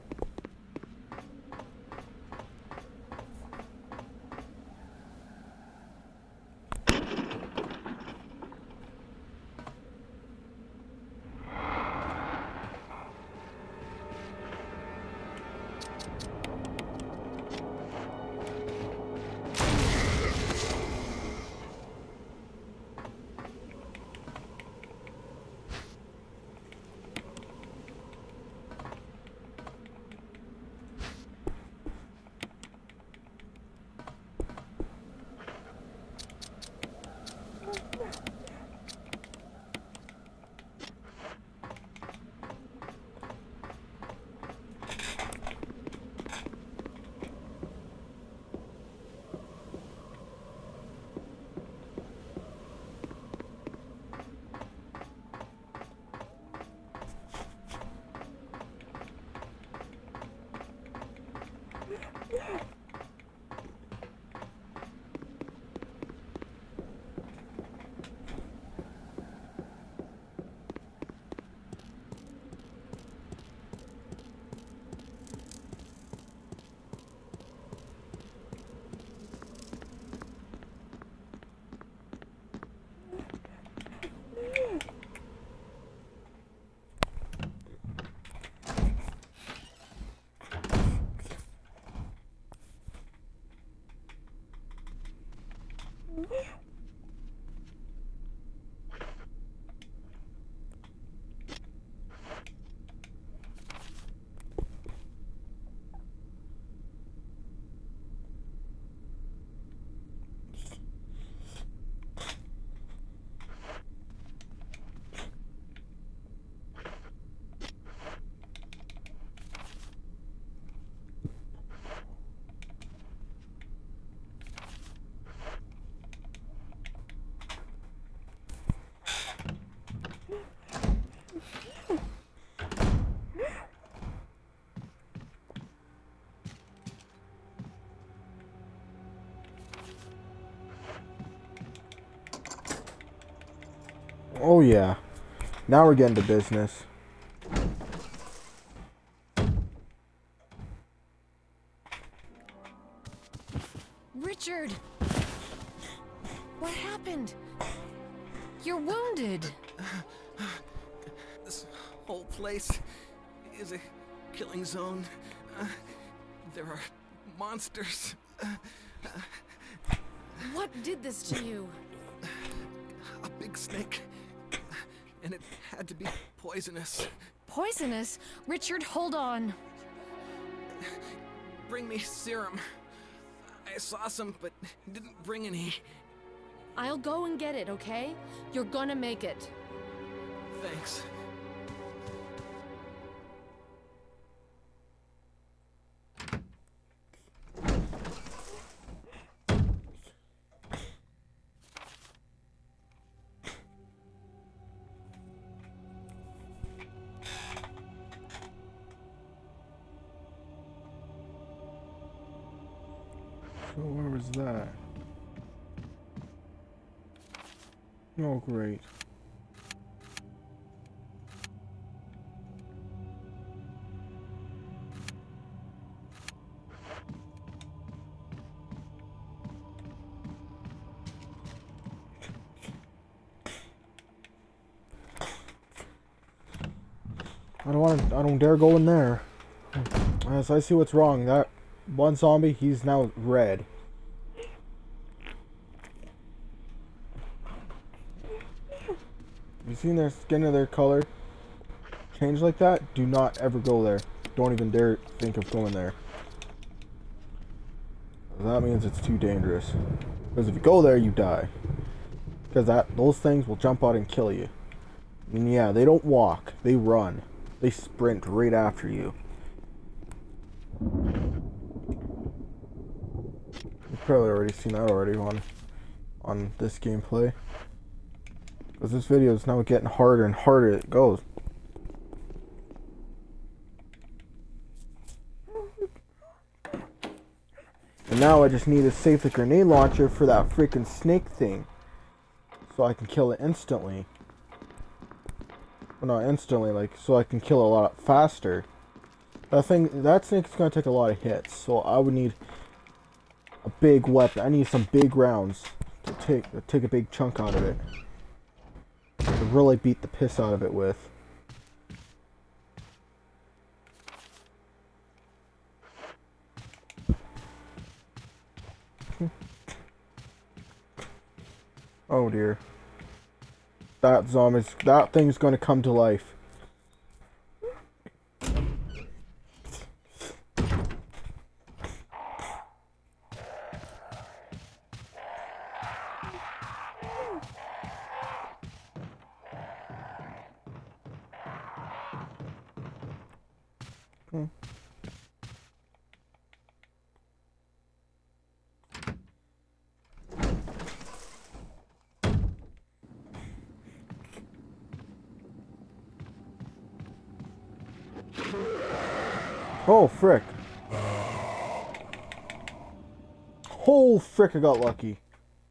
Oh yeah. Now we're getting to business. Richard! What happened? You're wounded. This whole place is a killing zone. Uh, there are monsters. Uh, What did this to you? a big snake. And it had to be poisonous. Poisonous? Richard, hold on. Bring me serum. I saw some, but didn't bring any. I'll go and get it, okay? You're gonna make it. Thanks. So where was that? Oh, great. I don't want to, I don't dare go in there. As I see what's wrong, that one zombie, he's now red. You seen their skin of their color change like that? Do not ever go there. Don't even dare think of going there. That means it's too dangerous. Because if you go there, you die. Because that those things will jump out and kill you. And yeah, they don't walk. They run. They sprint right after you. You've probably already seen that already on on this gameplay. Because this video is now getting harder and harder it goes. And now I just need to save the grenade launcher for that freaking snake thing. So I can kill it instantly. Well, not instantly, like, so I can kill it a lot faster. That thing, that snake's gonna take a lot of hits, so I would need a big weapon. I need some big rounds to take, to take a big chunk out of it. To really beat the piss out of it with. Oh dear. That zombie's, that thing's gonna come to life. Hmm. Oh, frick. Oh, frick, I got lucky.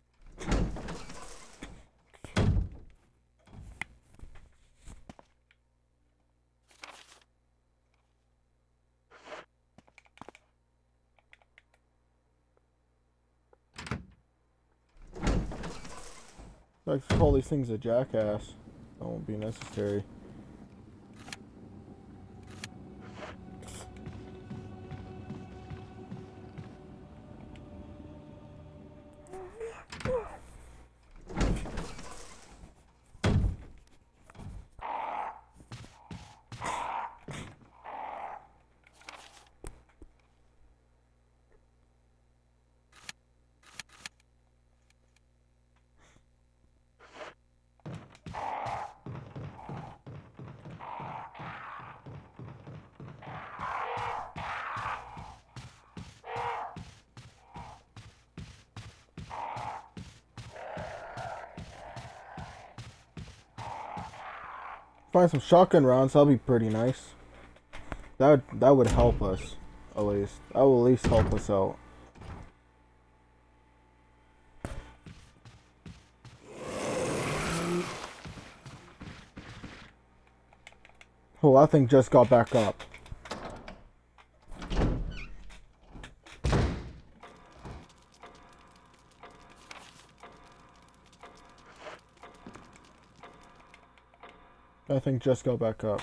I could call these things a jackass. That won't be necessary. Find some shotgun rounds, that'll be pretty nice. That would, that would help us, at least. That will at least help us out. Oh, that thing just got back up. That thing just got back up.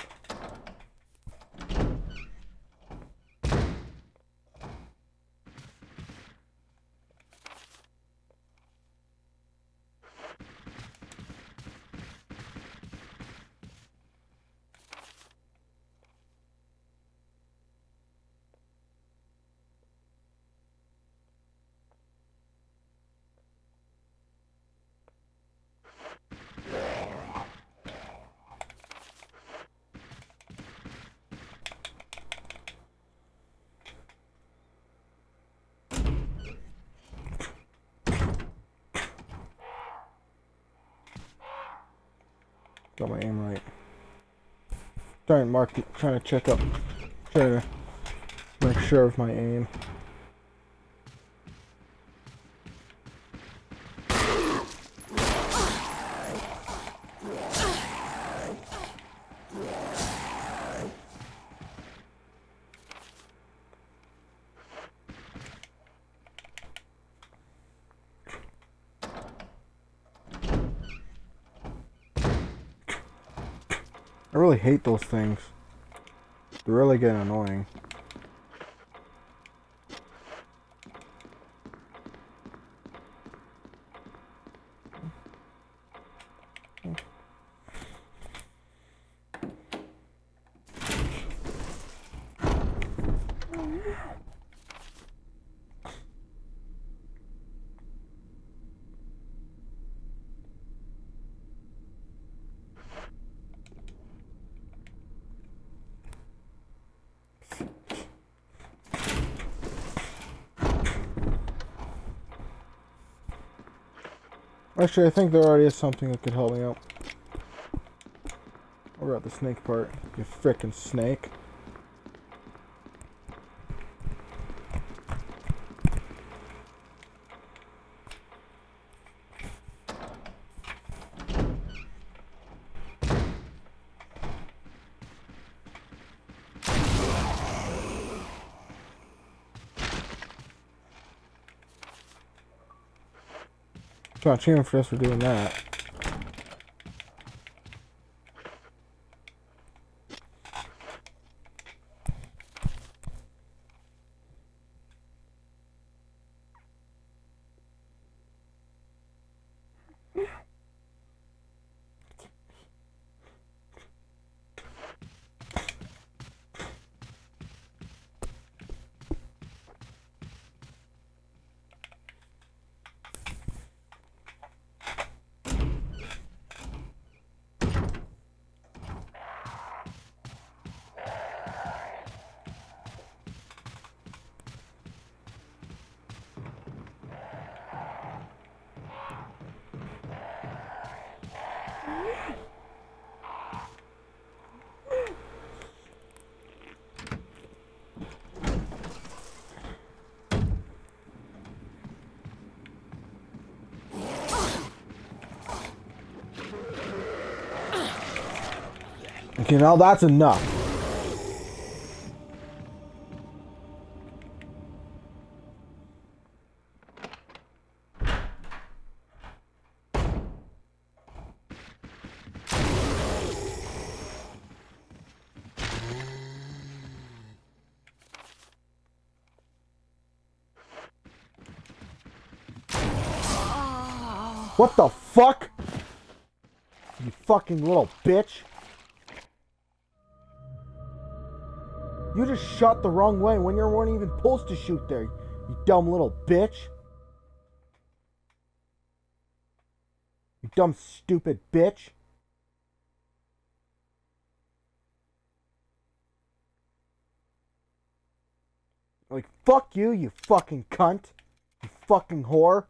Got my aim right. Trying to mark, trying to check up, trying to make sure of my aim. I really hate those things. They're really getting annoying. Actually, I think there already is something that could help me out. I'll grab the snake part. You frickin' snake. Not cheering for us for doing that. Okay, now that's enough. What the fuck? You fucking little bitch. You just shot the wrong way when you weren't even supposed to shoot there, you dumb little bitch. You dumb, stupid bitch. Like, fuck you, you fucking cunt. You fucking whore.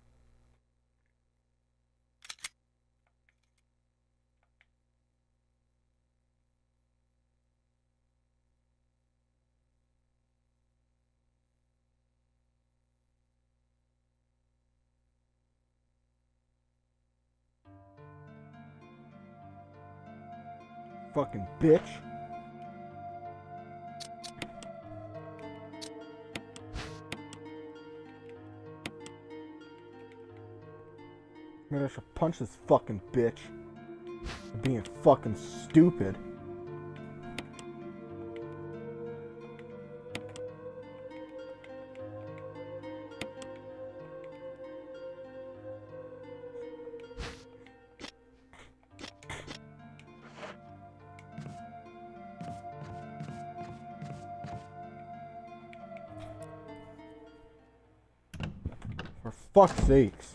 Fucking bitch. Maybe I should punch this fucking bitch for being fucking stupid. For fuck's sakes.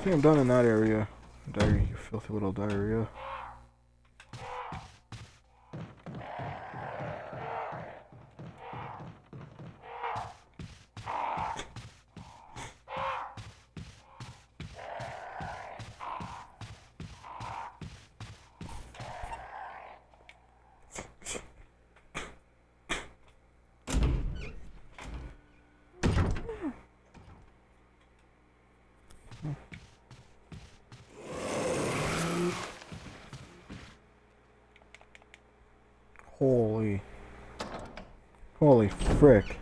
I think I'm done in that area. Diary, you filthy little diarrhea. Holy. Holy frick.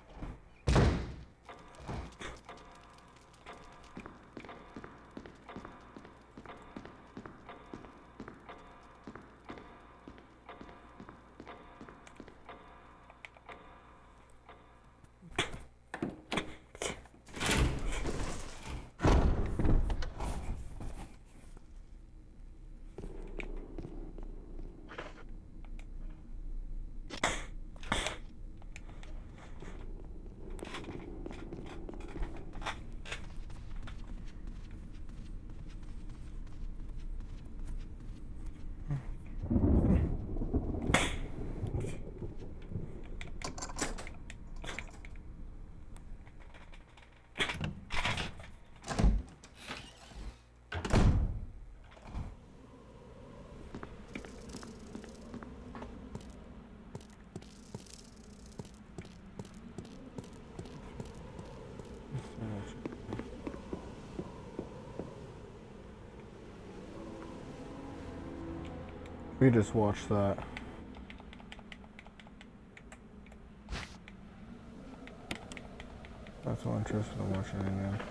We just watched that. That's so interesting in watching it again.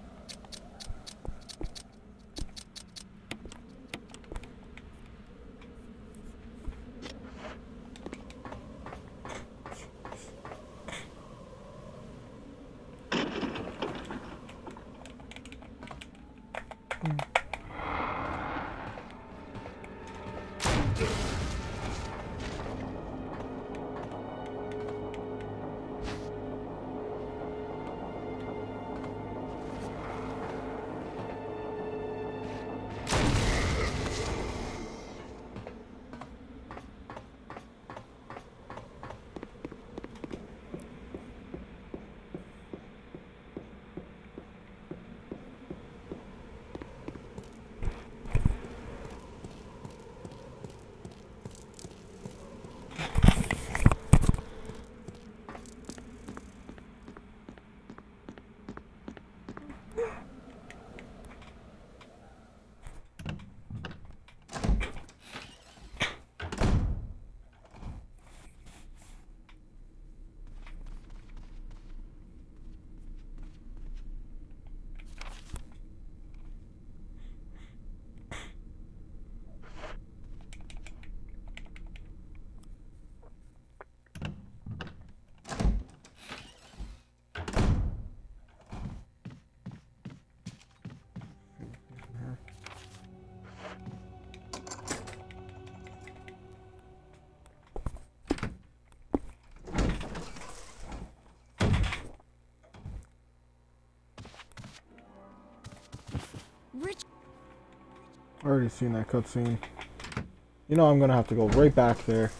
Rich. Already seen that cutscene. You know I'm gonna have to go right back there.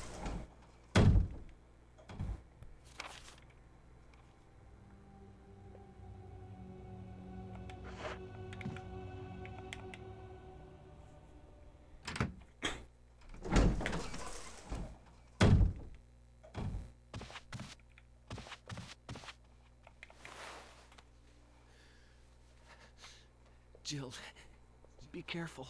Jill, be careful.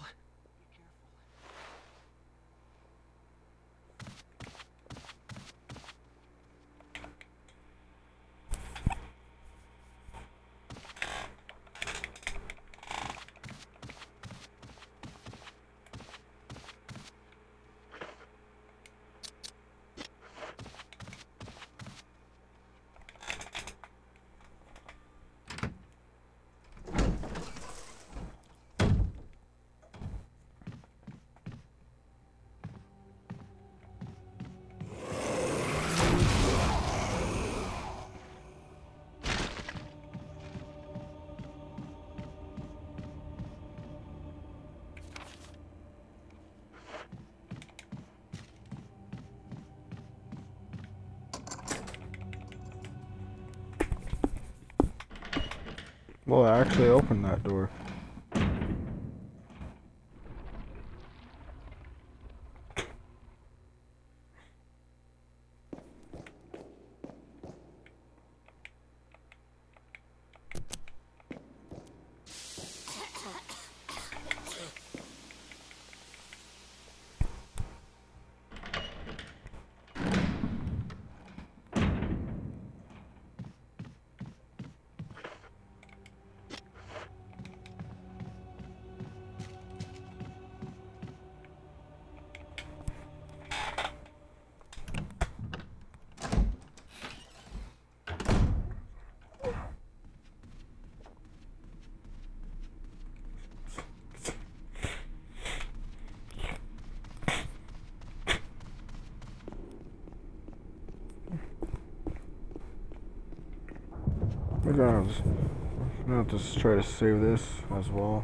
Well, I actually opened that door. We're gonna just, we're gonna just try to save this as well.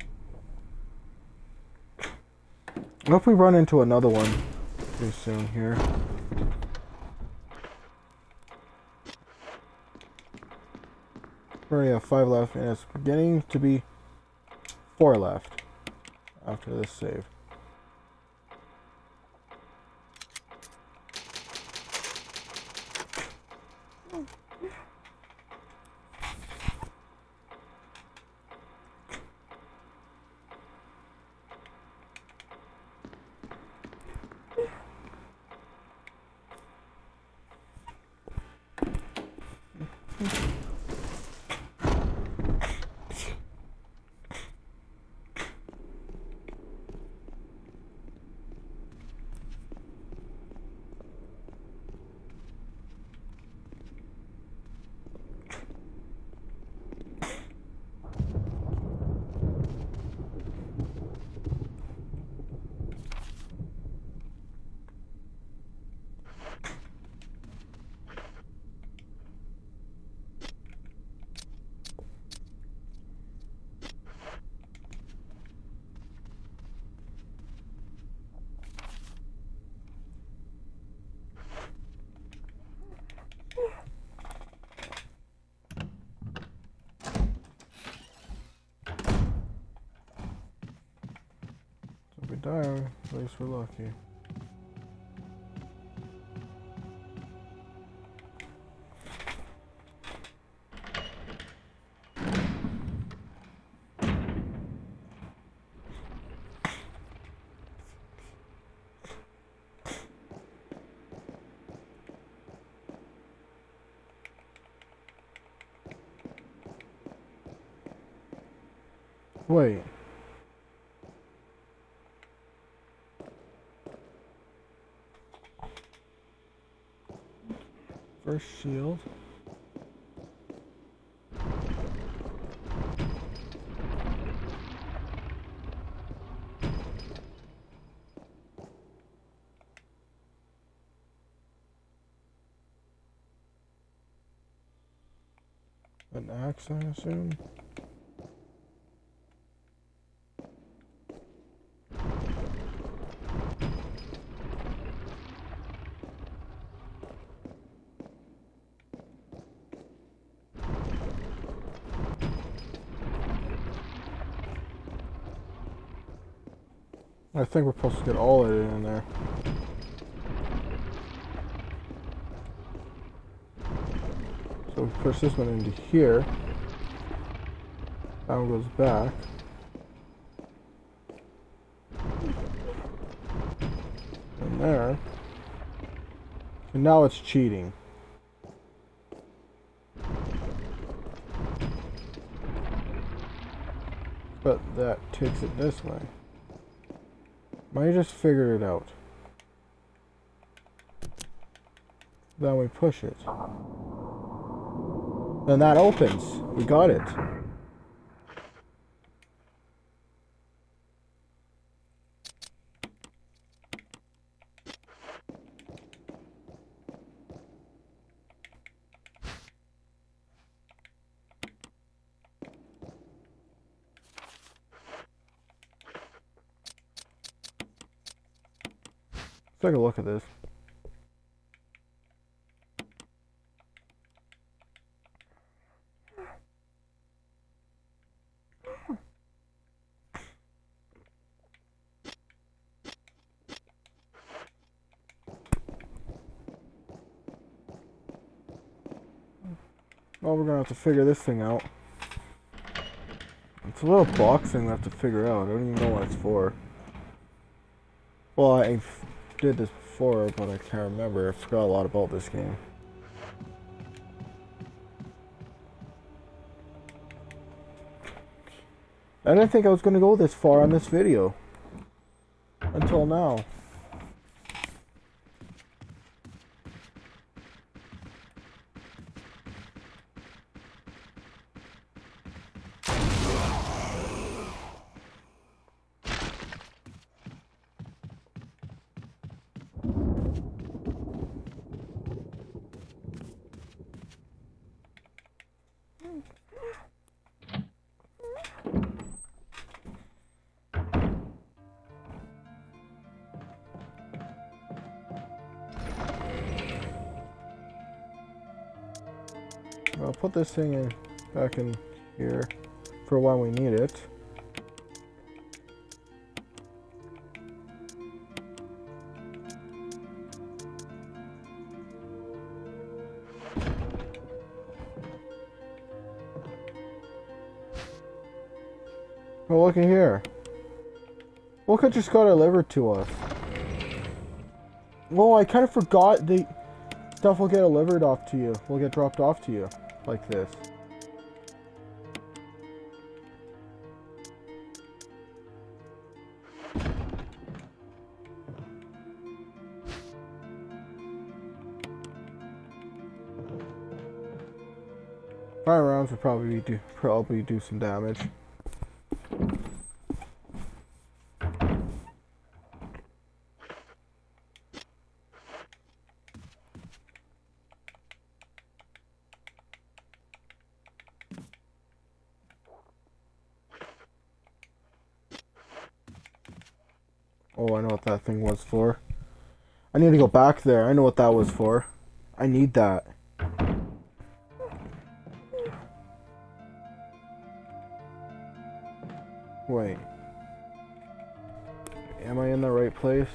I hope we run into another one pretty soon here. We already have five left, and it's beginning to be four left after this save. If we die, at least we're lucky. Wait. First shield. An axe, I assume. I think we're supposed to get all of it in there. So we push this one into here. That one goes back. And there. And now it's cheating. But that takes it this way. Might have just figured it out. Then we push it. Then that opens. We got it. Let's take a look at this. Well, we're gonna have to figure this thing out. It's a little box thing we have to figure out. I don't even know what it's for. Well, I did this before, but I can't remember. I forgot a lot about this game. I didn't think I was going to go this far on this video. Until now. I'll put this thing in back in here for when we need it. Oh, look at here. Look, it just got delivered to us. Well, I kind of forgot the stuff will get delivered off to you. Will get dropped off to you. Like this. Fire rounds would probably do probably do some damage. Oh, I know what that thing was for. I need to go back there. I know what that was for. I need that. Wait. Am I in the right place?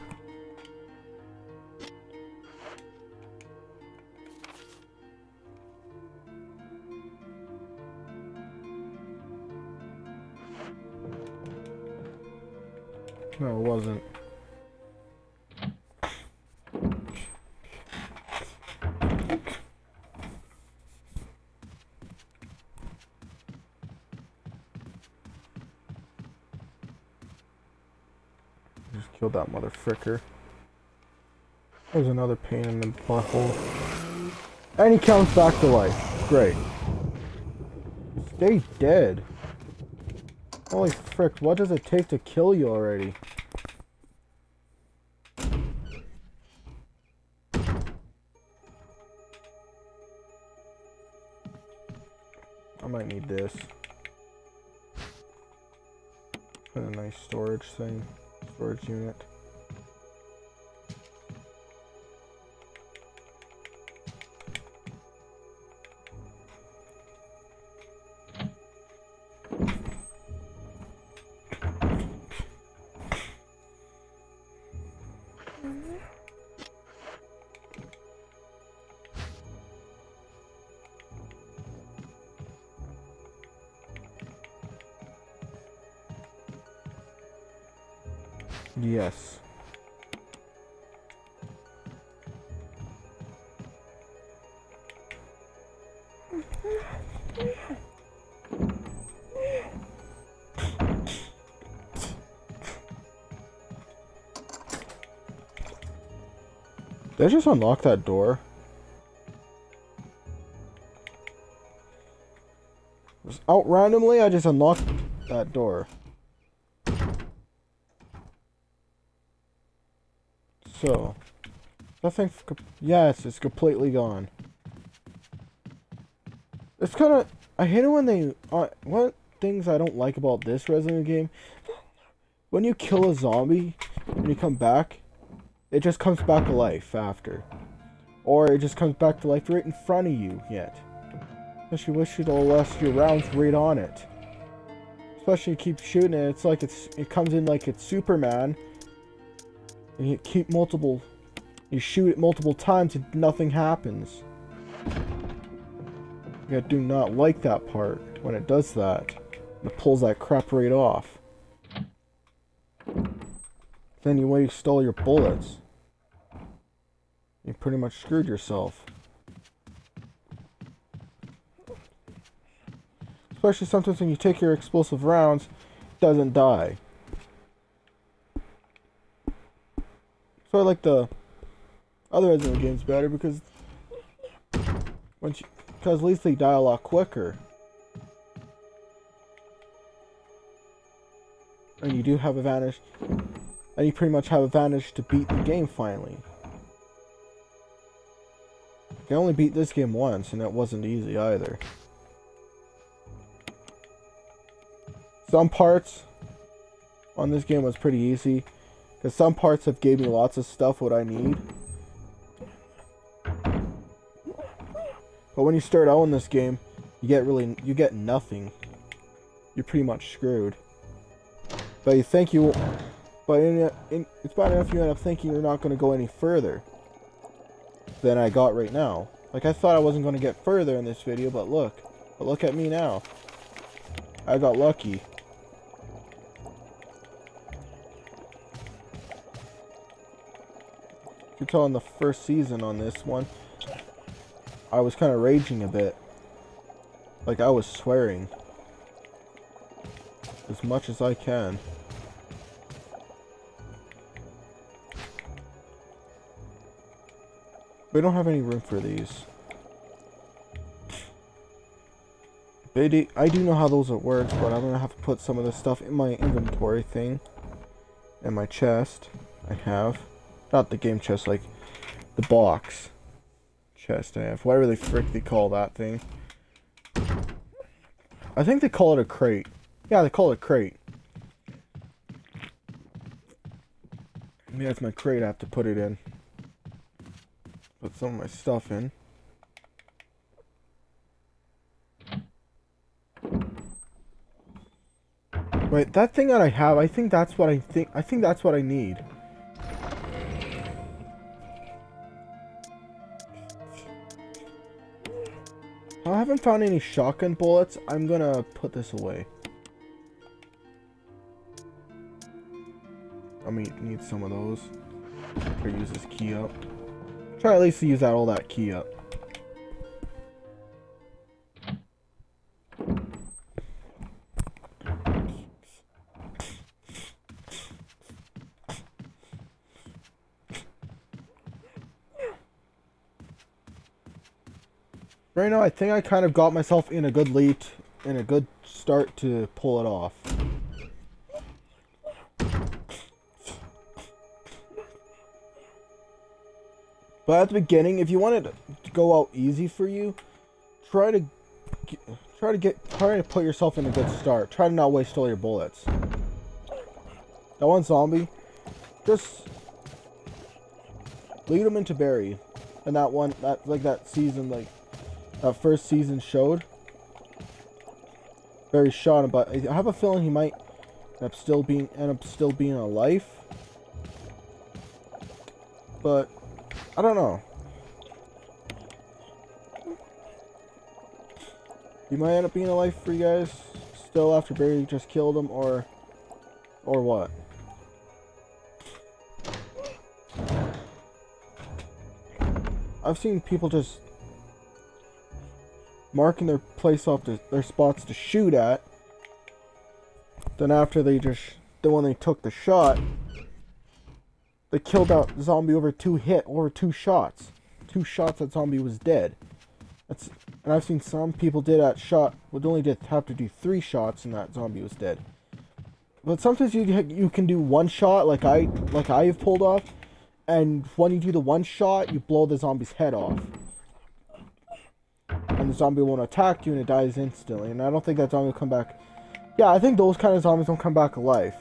No, it wasn't. Just killed that motherfricker. There's another pain in the butthole. And he comes back to life. Great. Stay dead. Holy frick, what does it take to kill you already? I might need this. Put a nice storage thing. Storage unit. Yes. Did I just unlock that door? Just out randomly, I just unlocked that door. So, nothing. Yes, it's completely gone. It's kind of. I hate it when they. Uh, what things I don't like about this Resident Evil game? When you kill a zombie and you come back, it just comes back to life after, or it just comes back to life right in front of you. Yet, especially wish you'd all last your rounds right on it. Especially you keep shooting it. It's like it's. It comes in like it's Superman. And you keep multiple, you shoot it multiple times and nothing happens. You I do not like that part when it does that. It pulls that crap right off. Then you waste all your bullets. You pretty much screwed yourself. Especially sometimes when you take your explosive rounds, it doesn't die. So I like the other Resident Evil games better because once you, because at least they die a lot quicker. And you do have advantage, and you pretty much have advantage to beat the game finally. I only beat this game once, and it wasn't easy either. Some parts on this game was pretty easy, because some parts have gave me lots of stuff what I need. But when you start out in this game, you get really you get nothing. You're pretty much screwed. But you think you, but in, in, it's bad enough you end up thinking you're not going to go any further than I got right now. Like, I thought I wasn't going to get further in this video, but look. But look at me now. I got lucky. You can tell in the first season on this one, I was kind of raging a bit. Like, I was swearing. As much as I can. We don't have any room for these. They do, I do know how those work, but I'm gonna have to put some of this stuff in my inventory thing. In my chest. I have. Not the game chest, like the box chest I have. Whatever the frick they call that thing. I think they call it a crate. Yeah, they call it a crate. Maybe that's my crate I have to put it in. Put some of my stuff in. Wait, that thing that I have, I think that's what I think, I think that's what I need. I haven't found any shotgun bullets. I'm gonna put this away. I mean, need some of those. Or use this key up. Try at least to use that all that key up. Right now, I think I kind of got myself in a good lead, in a good start to pull it off. But at the beginning, if you wanted to go out easy for you, try to get, try to get try to put yourself in a good start. Try to not waste all your bullets. That one zombie, just lead him into Barry, and that one that like that season like that first season showed. Barry shot him, but I have a feeling he might end up still being end up still being alive. But I don't know. He might end up being alive for you guys still after Barry just killed him, or or what? I've seen people just marking their place off to their spots to shoot at. Then after they just then when they took the shot, they killed that zombie over two hit, over two shots. Two shots, that zombie was dead. That's, and I've seen some people did that shot, would only did have to do three shots and that zombie was dead. But sometimes you you can do one shot, like I like I've pulled off, and when you do the one shot, you blow the zombie's head off. And the zombie won't attack you and it dies instantly. And I don't think that zombie will come back. Yeah, I think those kind of zombies don't come back alive.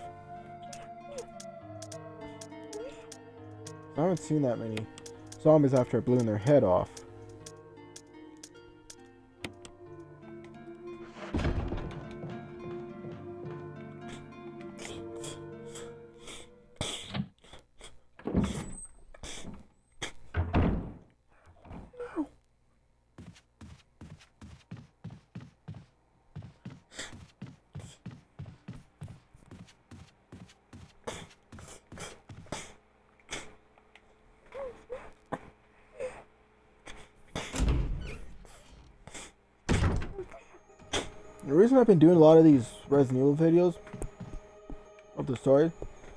I haven't seen that many zombies after I blew their head off. The reason I've been doing a lot of these Resident Evil videos of the story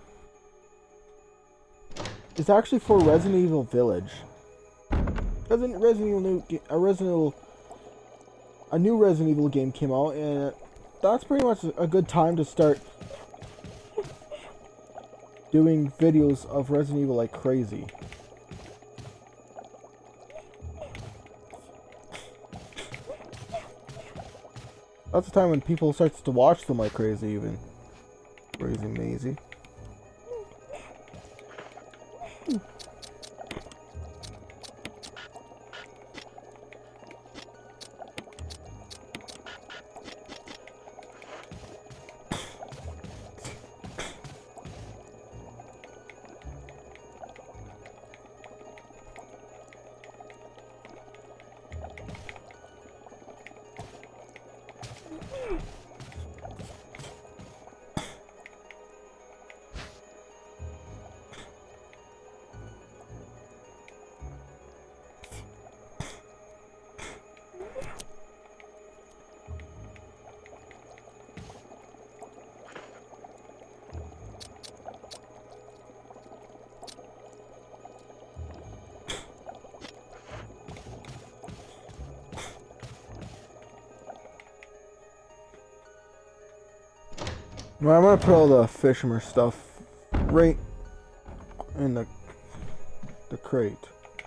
is actually for Resident Evil Village. Resident Resident Evil new a Resident Evil a new Resident Evil game came out, and that's pretty much a good time to start doing videos of Resident Evil like crazy. That's the time when people starts to watch them like crazy, even. Crazy Maisie. Well, I'm gonna put all the fisherman stuff right in the the crate.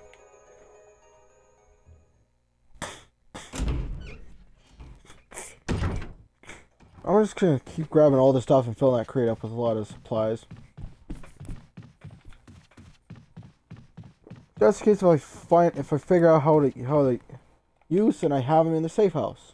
I'm just gonna keep grabbing all the stuff and filling that crate up with a lot of supplies. Just in case if I find if I figure out how to how to use and I have them in the safe house.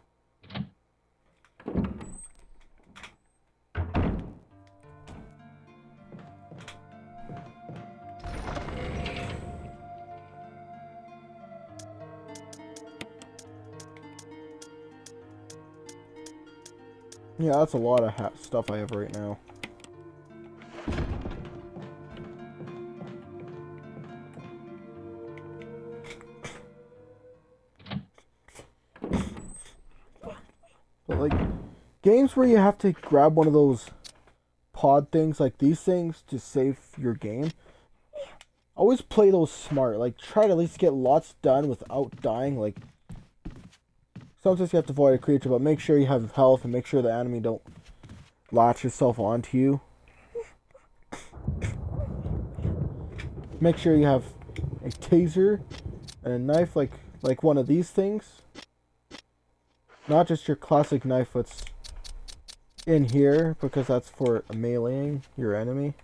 Yeah, that's a lot of ha stuff I have right now. But like, games where you have to grab one of those pod things, like these things, to save your game, always play those smart. Like, try to at least get lots done without dying. Like, sometimes you have to avoid a creature, but make sure you have health and make sure the enemy don't latch itself onto you. Make sure you have a taser and a knife like like one of these things. Not just your classic knife that's in here, because that's for meleeing your enemy.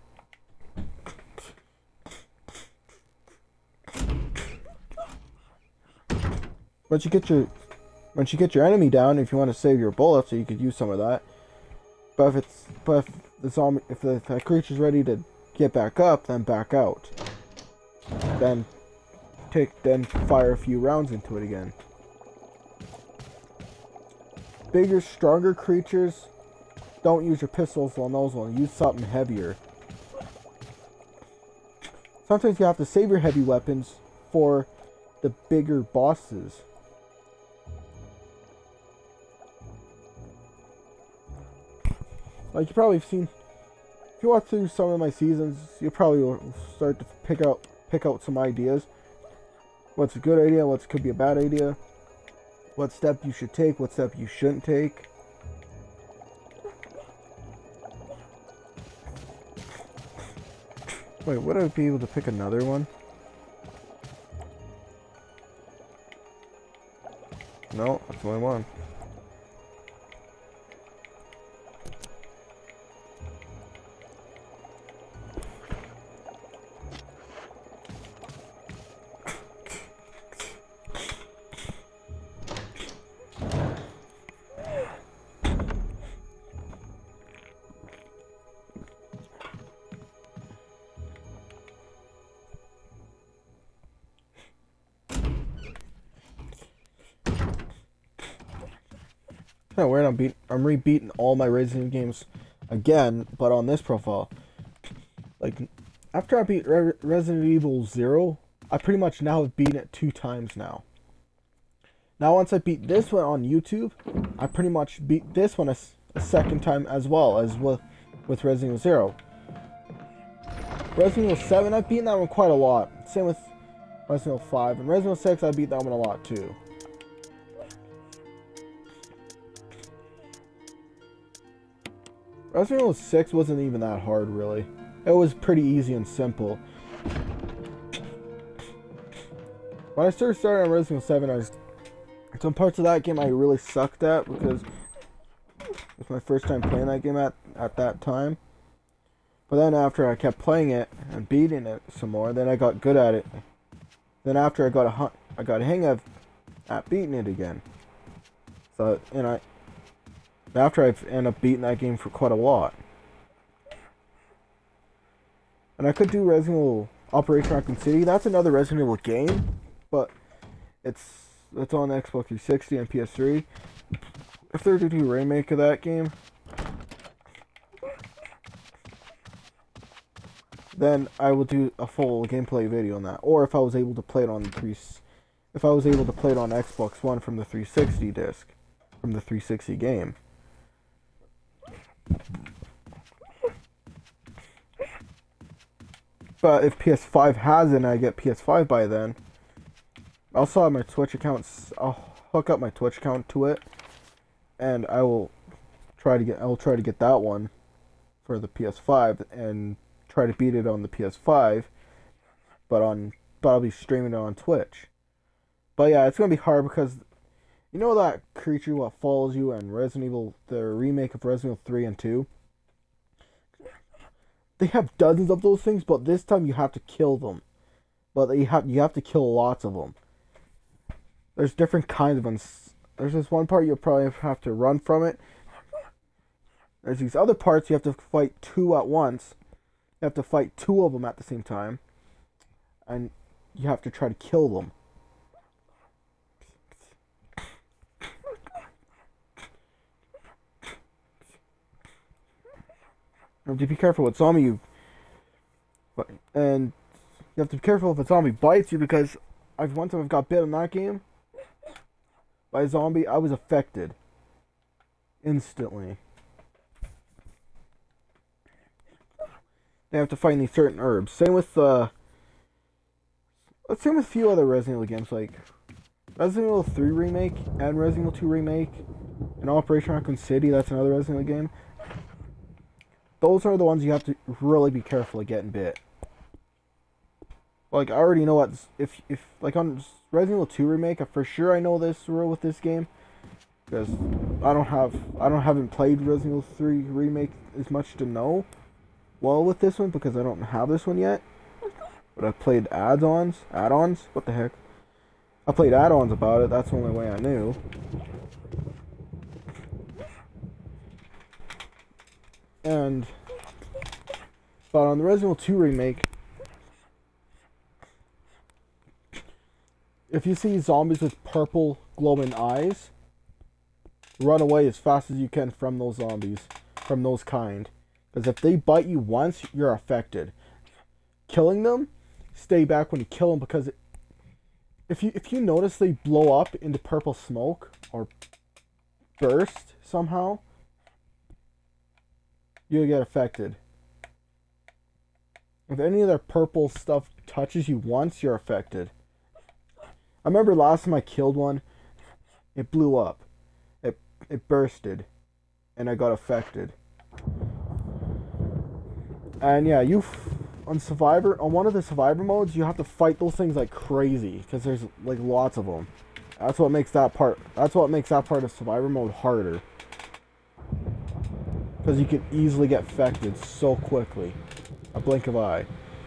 Once you get your Once you get your enemy down, if you want to save your bullets, so you could use some of that. But if it's but if the zombie if the, if the creature's ready to get back up, then back out. Then take then fire a few rounds into it again. Bigger, stronger creatures, don't use your pistols on those ones. Use something heavier. Sometimes you have to save your heavy weapons for the bigger bosses. Like, you probably have seen, if you watch through some of my seasons, you probably will start to pick out pick out some ideas. What's a good idea, what could be a bad idea, what step you should take, what step you shouldn't take. Wait, would I be able to pick another one? No, that's the only one. Kinda weird, I'm beat I'm rebeating all my Resident Evil games again, but on this profile. Like, after I beat Re Resident Evil Zero, I pretty much now have beaten it two times now. Now once I beat this one on YouTube, I pretty much beat this one a, a second time as well as with, with Resident Evil Zero. Resident Evil seven, I've beaten that one quite a lot. Same with Resident Evil five. And Resident Evil six, I beat that one a lot too. Resident Evil six wasn't even that hard, really. It was pretty easy and simple. When I started starting on Resident Evil seven, I was, some parts of that game I really sucked at because it was my first time playing that game at, at that time. But then after I kept playing it and beating it some more, then I got good at it. Then after I got a I got a hang of at beating it again. So and I after I've ended up beating that game for quite a lot. And I could do Resident Evil Operation Raccoon City. That's another Resident Evil game, but it's it's on Xbox three sixty and P S three. If they're to do a remake of that game, then I will do a full gameplay video on that. Or if I was able to play it on the three, if I was able to play it on Xbox One from the three sixty disc, from the three sixty game. But if P S five has it and I get P S five by then, I'll still have my Twitch accounts. I'll hook up my Twitch account to it, and I will try to get. I'll try to get that one for the P S five and try to beat it on the P S five. But on, but I'll be streaming it on Twitch. But yeah, it's gonna be hard because you know that creature what follows you in Resident Evil, the remake of Resident Evil three and two. They have dozens of those things, but this time you have to kill them. But you have you have to kill lots of them. There's different kinds of ones. There's this one part you'll probably have to run from it. There's these other parts you have to fight two at once. You have to fight two of them at the same time. And you have to try to kill them. You have to be careful what zombie you... And you have to be careful if a zombie bites you, because I've one time I've got bit in that game by a zombie. I was affected instantly. They have to find these certain herbs. Same with uh same with a few other Resident Evil games, like Resident Evil three Remake and Resident Evil two Remake and Operation Raccoon City. That's another Resident Evil game. Those are the ones you have to really be careful of getting bit. Like, I already know what, if, if, like on Resident Evil two Remake, for sure I know this rule with this game. Because I don't have, I don't, haven't played Resident Evil three Remake as much to know well with this one, because I don't have this one yet. But I've played add-ons, add-ons, what the heck. I played add-ons about it, that's the only way I knew. And, but on the Resident Evil two Remake, if you see zombies with purple glowing eyes, run away as fast as you can from those zombies, from those kind. Because if they bite you once, you're affected. Killing them, stay back when you kill them, because it, if you if you notice they blow up into purple smoke or burst somehow, you'll get affected. If any of their purple stuff touches you once, you're affected. I remember last time I killed one, it blew up. It it bursted, and I got affected. And yeah, you on Survivor, on one of the Survivor modes, you have to fight those things like crazy, because there's like lots of them. That's what makes that part. That's what makes that part of Survivor mode harder. Because you can easily get affected so quickly. A blink of eye.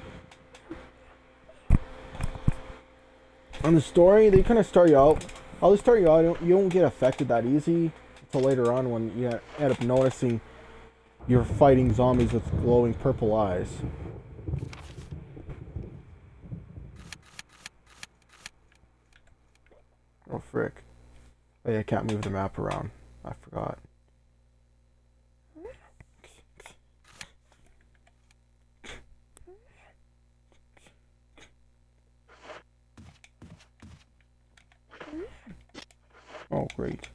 On the story, they kind of start you out. I'll just start you out. You don't, you don't get affected that easy until later on when you end up noticing you're fighting zombies with glowing purple eyes. Oh, frick. Oh, yeah, I can't move the map around. I forgot. Oh, great.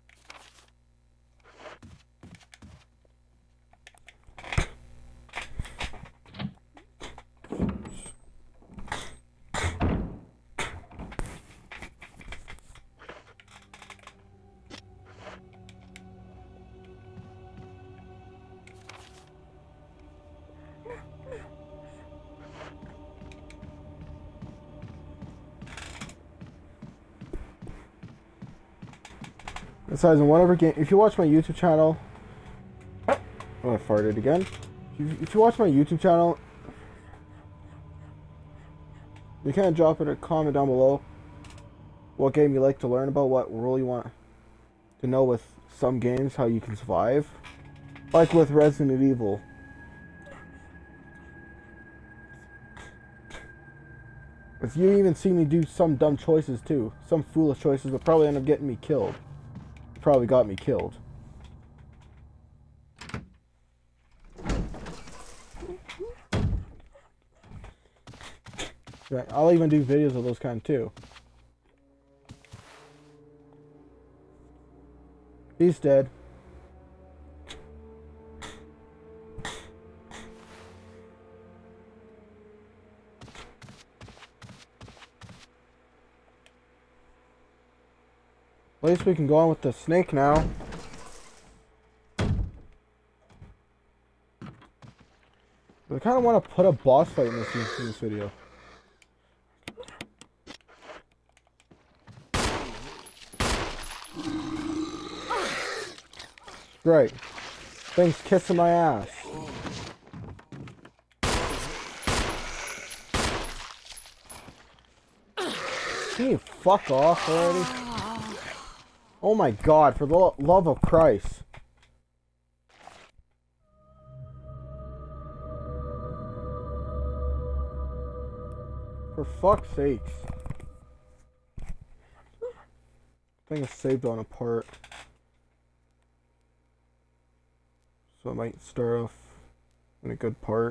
Besides, in whatever game, if you watch my YouTube channel, oh, I farted again. If you, if you watch my YouTube channel, you can drop in a comment down below what game you like to learn about, what rule you want to know with some games, how you can survive. Like with Resident Evil. If you even see me do some dumb choices too, some foolish choices that probably end up getting me killed. Probably got me killed. Right, I'll even do videos of those kind too. He's dead. At least we can go on with the snake now. I kind of want to put a boss fight in this, in this video. Great. Thing's kissing my ass. Can you fuck off already? Oh my god, for the lo love of Christ. For fuck's sakes. Thing is saved on a part. So I might start off in a good part.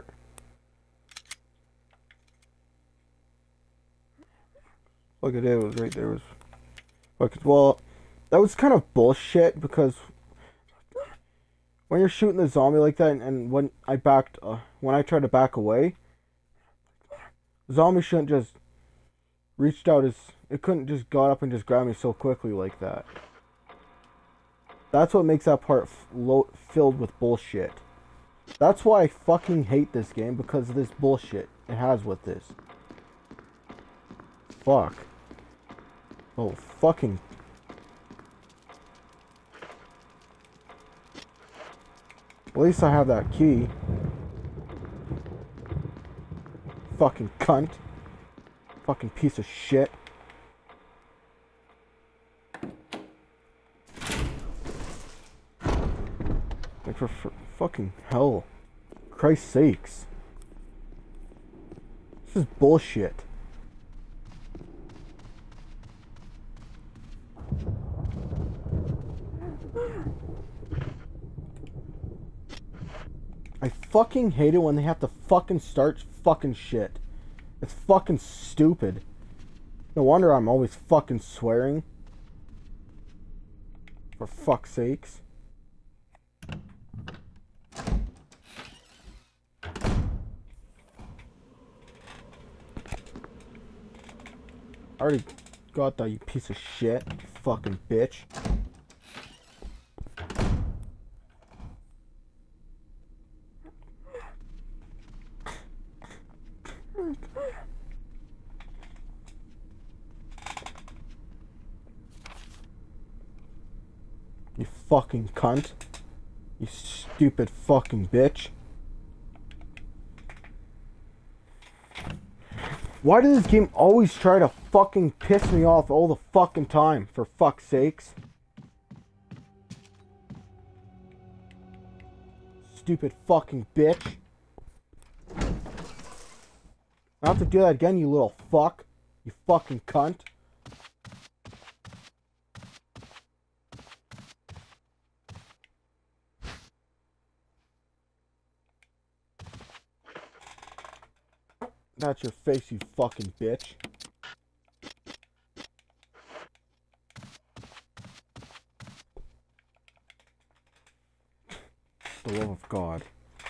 Look at it, it was right there. It was look, well, that was kind of bullshit because when you're shooting the zombie like that, and, and when I backed, uh, when I tried to back away, the zombie shouldn't just reached out as it couldn't just got up and just grab me so quickly like that. That's what makes that part f lo filled with bullshit. That's why I fucking hate this game, because of this bullshit it has with this. Fuck. Oh, fucking. At least I have that key. Fucking cunt. Fucking piece of shit. Like for, for fucking hell. Christ's sakes. This is bullshit. I fucking hate it when they have to fucking start fucking shit. It's fucking stupid. No wonder I'm always fucking swearing. For fuck's sakes. I already got that, you piece of shit. You fucking bitch. You fucking cunt. You stupid fucking bitch. Why does this game always try to fucking piss me off all the fucking time, for fuck's sakes? Stupid fucking bitch. I have to do that again, you little fuck. You fucking cunt. That's your face, you fucking bitch. For the love of God.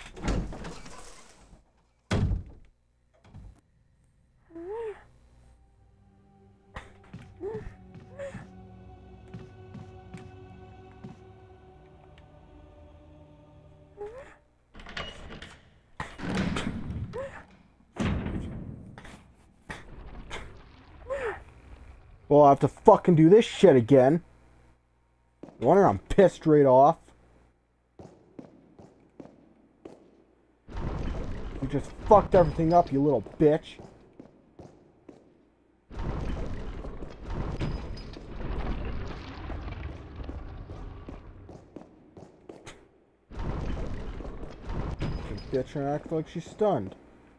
Well, I have to fucking do this shit again. You wonder I'm pissed right off? You just fucked everything up, you little bitch. The bitch and act like she's stunned.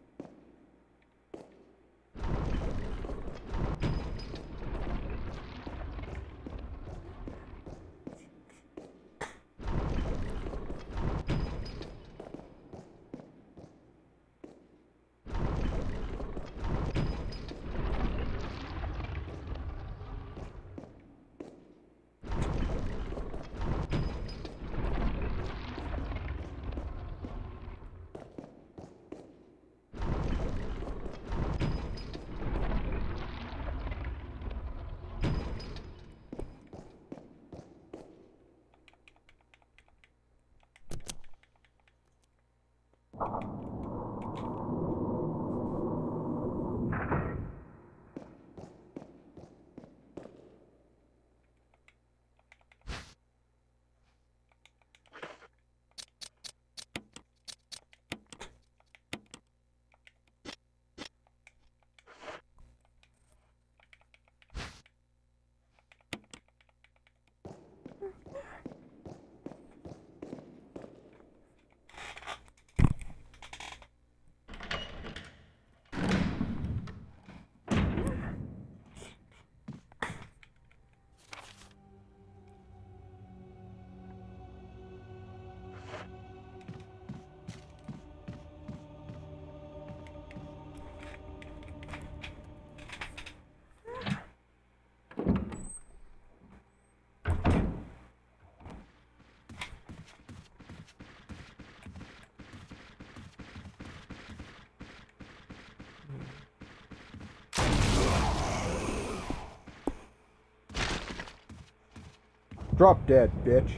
Drop dead, bitch.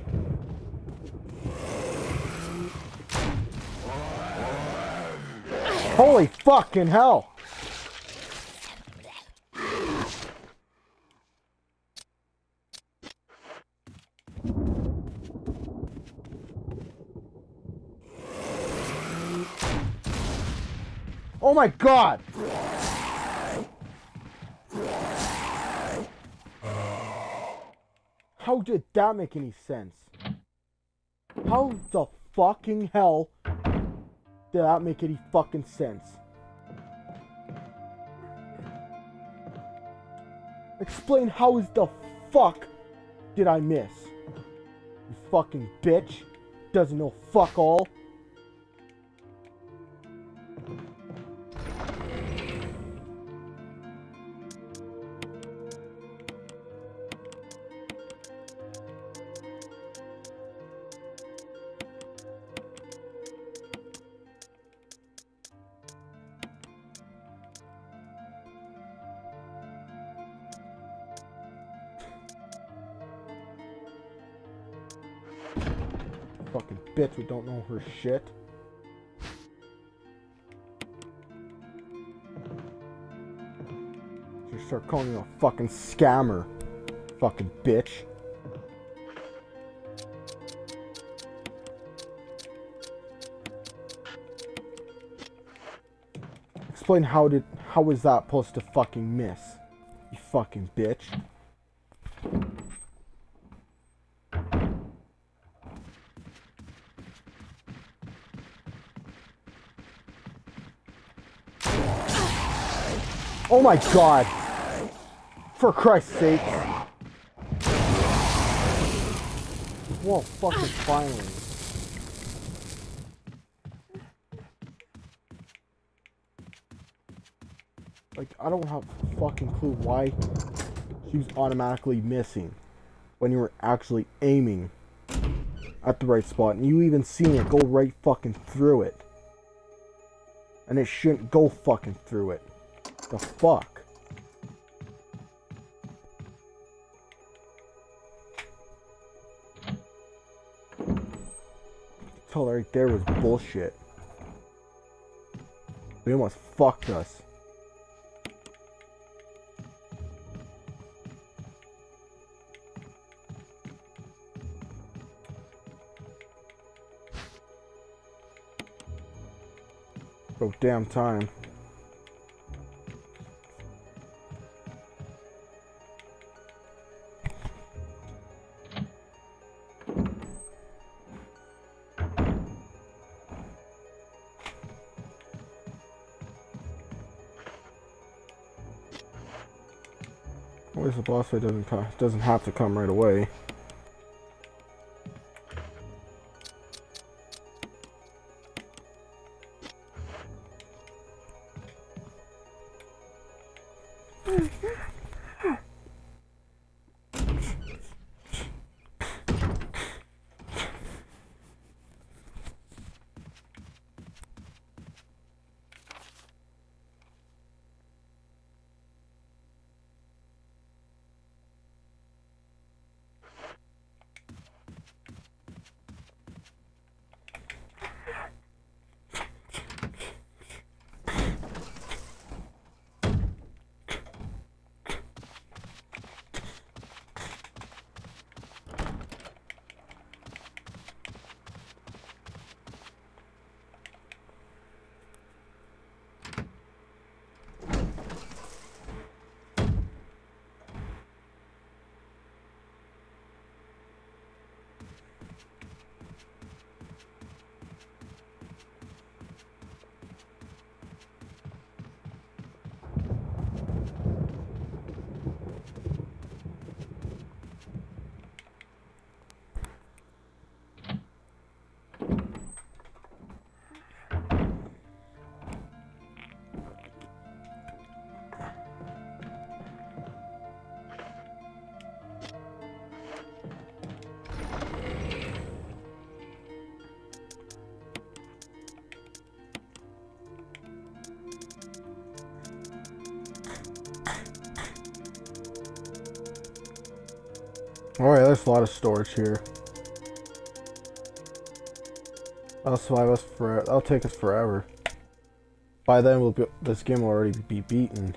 Holy fucking hell! Oh my God! How did that make any sense? How the fucking hell did that make any fucking sense? Explain how is the fuck did I miss? You fucking bitch. Doesn't know fuck all. Fucking bitch who don't know her shit. Just start calling you a fucking scammer. Fucking bitch. Explain how did how was that supposed to fucking miss? You fucking bitch. Oh my God! For Christ's sake! Whoa, fucking finally. Like, I don't have a fucking clue why she was automatically missing when you were actually aiming. at the right spot, and you even seen it go right fucking through it. And it shouldn't go fucking through it. The fuck? Tell right there was bullshit. They almost fucked us. About damn time. Always the boss fight doesn't come, doesn't have to come right away. Alright, there's a lot of storage here. That'll survive us for. That'll take us forever. By then, we'll be, this game will already be beaten.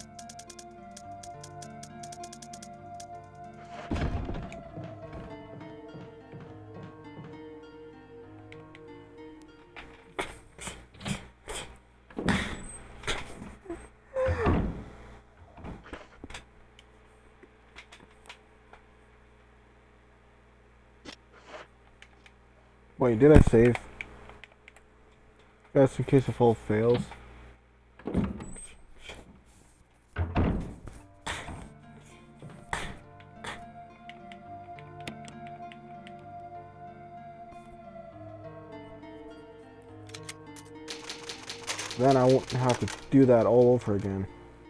Wait, did I save? That's in case if all fails. Then I won't have to do that all over again.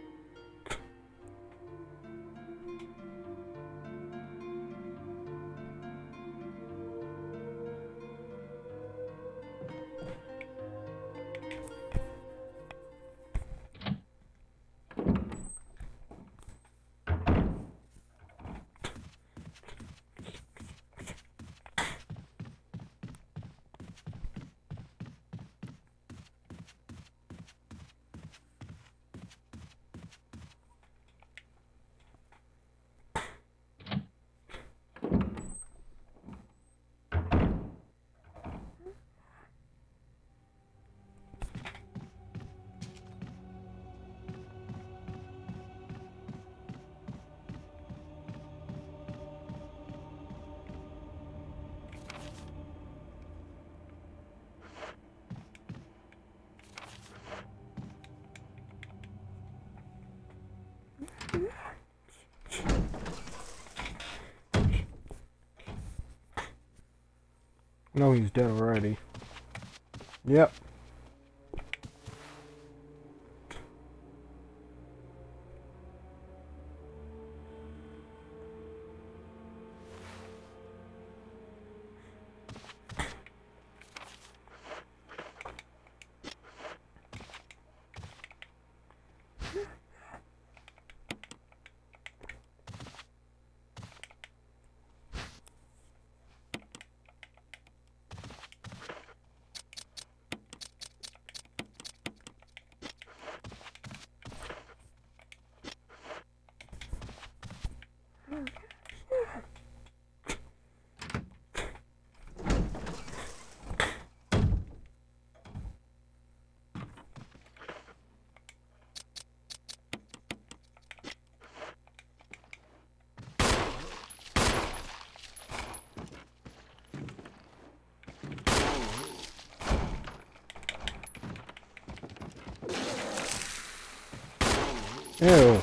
No, he's dead already. Yep. Ew.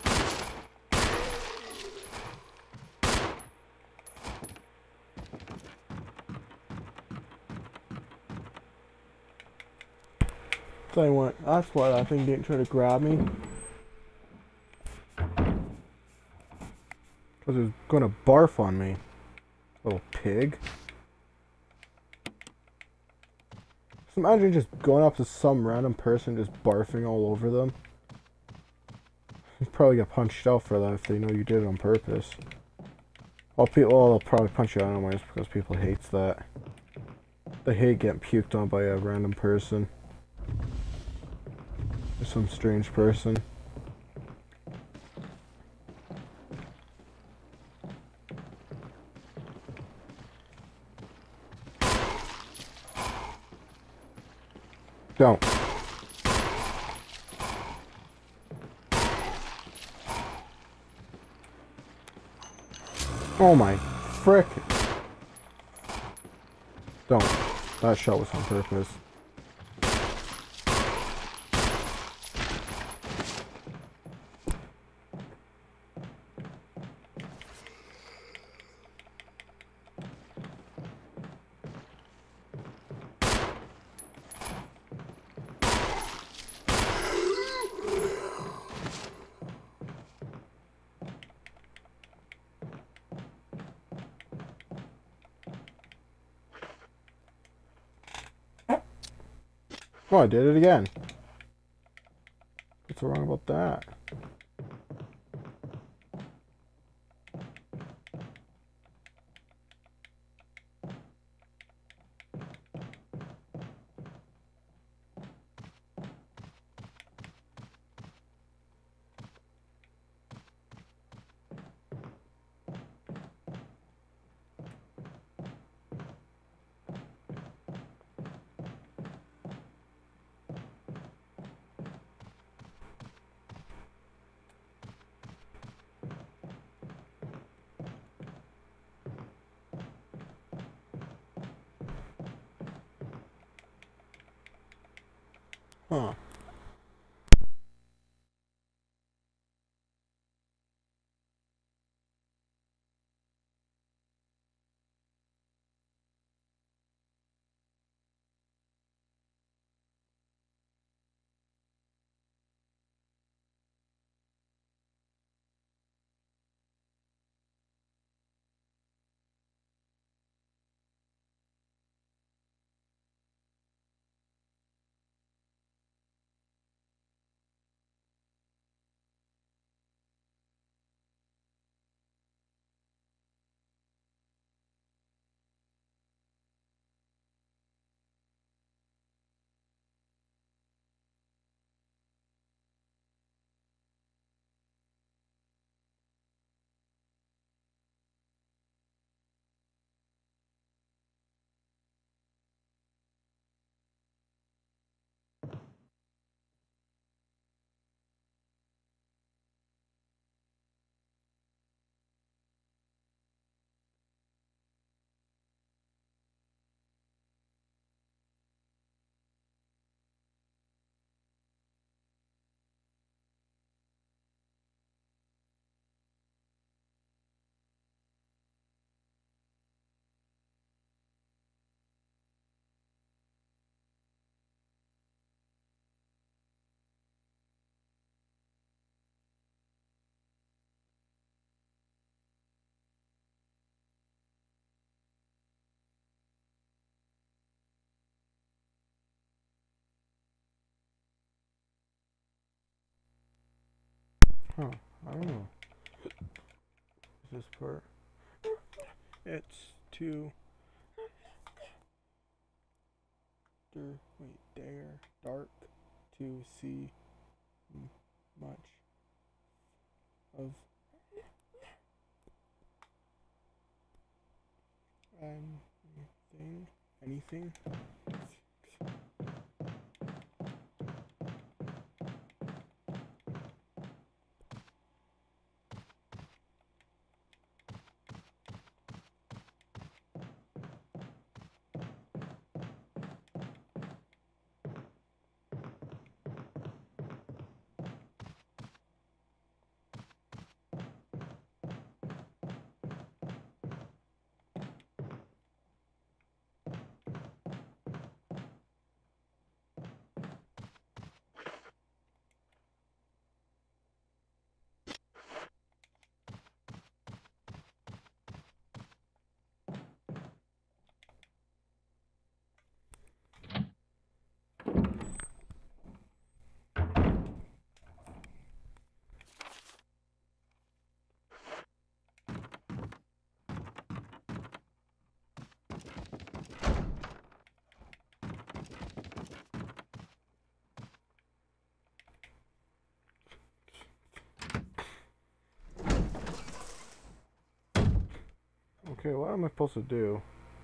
Tell you what, that's why that thing didn't try to grab me. Because it was gonna barf on me. Little pig. Just imagine just going up to some random person just barfing all over them. You probably get punched out for that if they know you did it on purpose. Well, people, well, they'll probably punch you out anyways because people hate that. They hate getting puked on by a random person. Or some strange person. Don't. Oh my frick. Don't. That shot was on purpose. Oh, I did it again. What's wrong about that? Huh. Huh. I don't know. Is this part? It's too... Wait, dare, dark to see much of anything, anything. Okay, what am I supposed to do?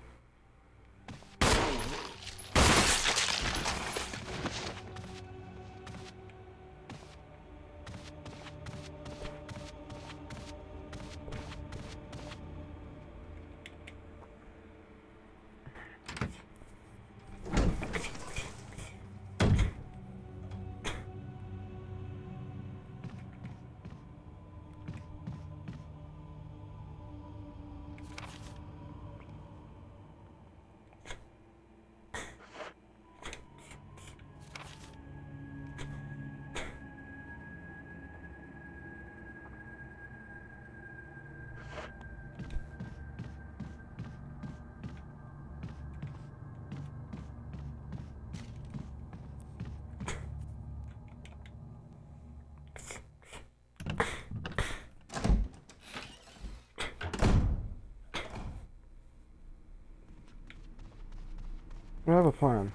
I have a plan.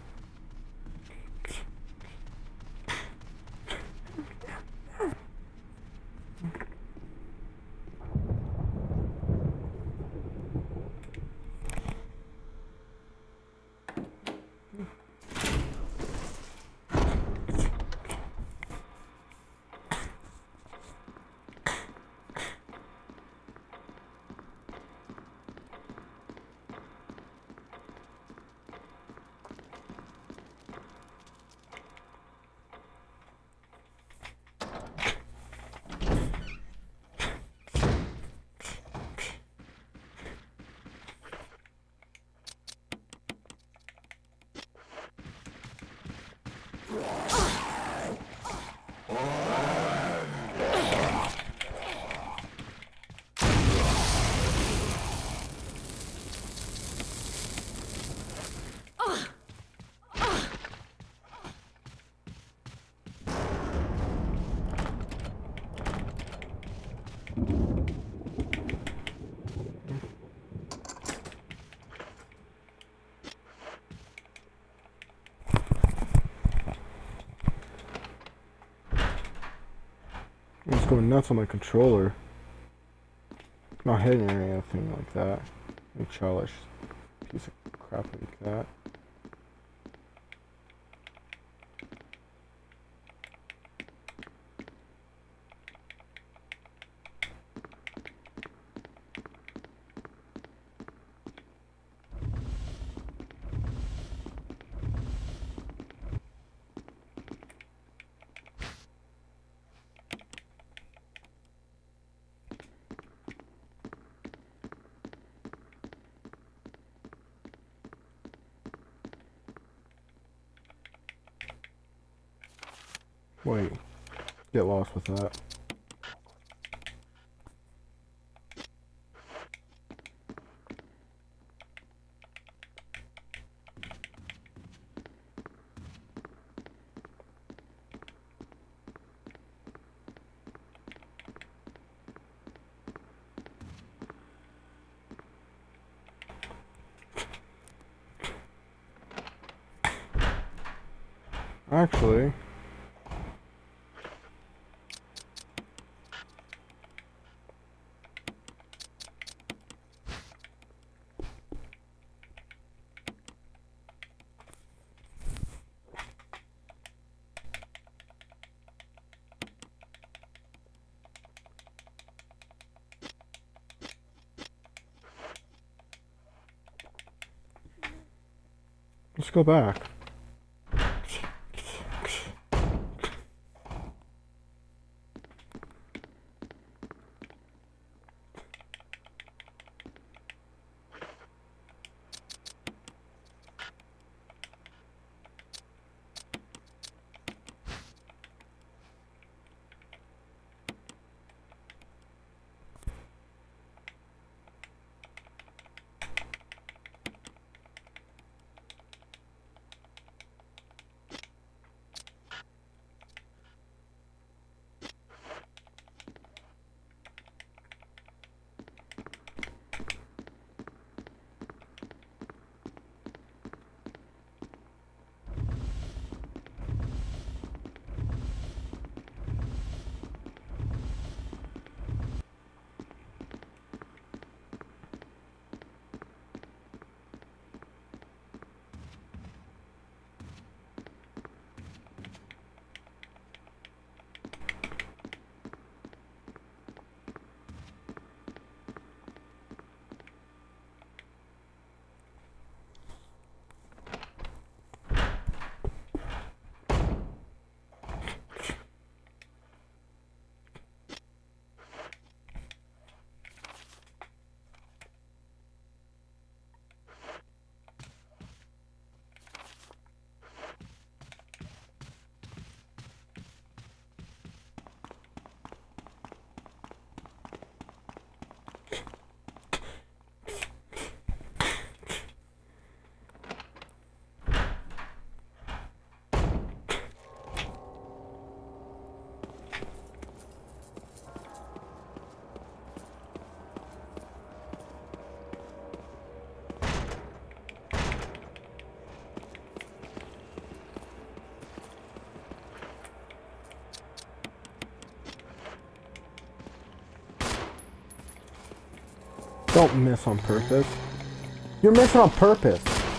I'm just going nuts on my controller. Not hitting or anything like that. You childish piece of crap like that. Wait, get lost with that. Actually, let's go back. Don't miss on purpose. You're missing on purpose.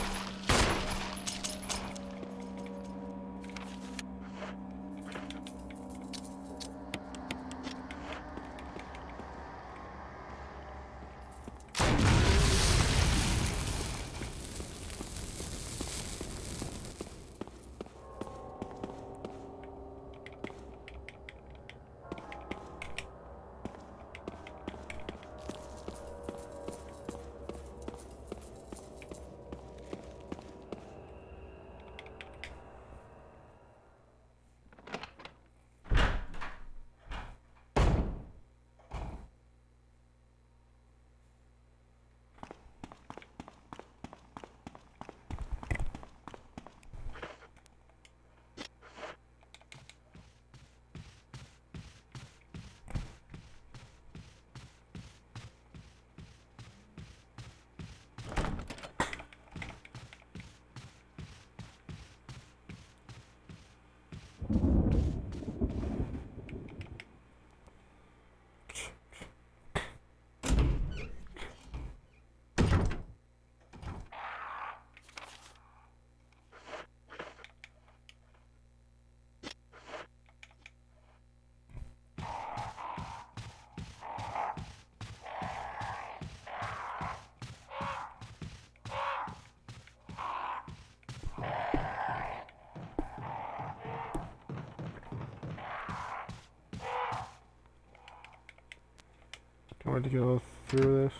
I want to go through this.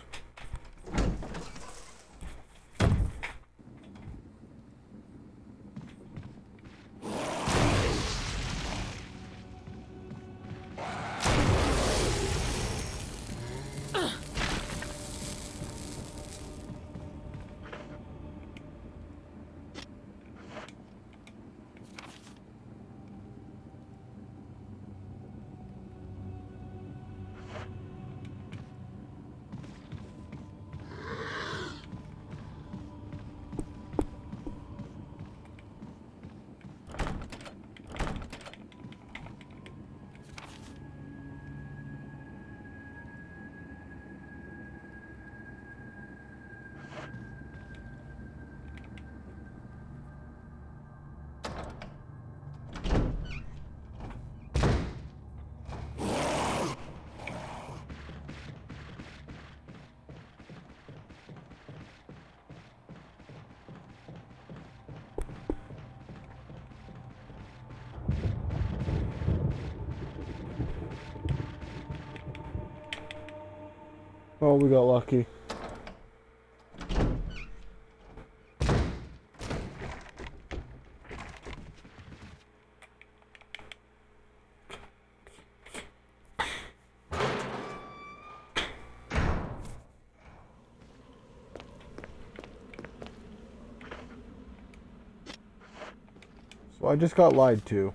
Oh, we got lucky. So I just got lied to.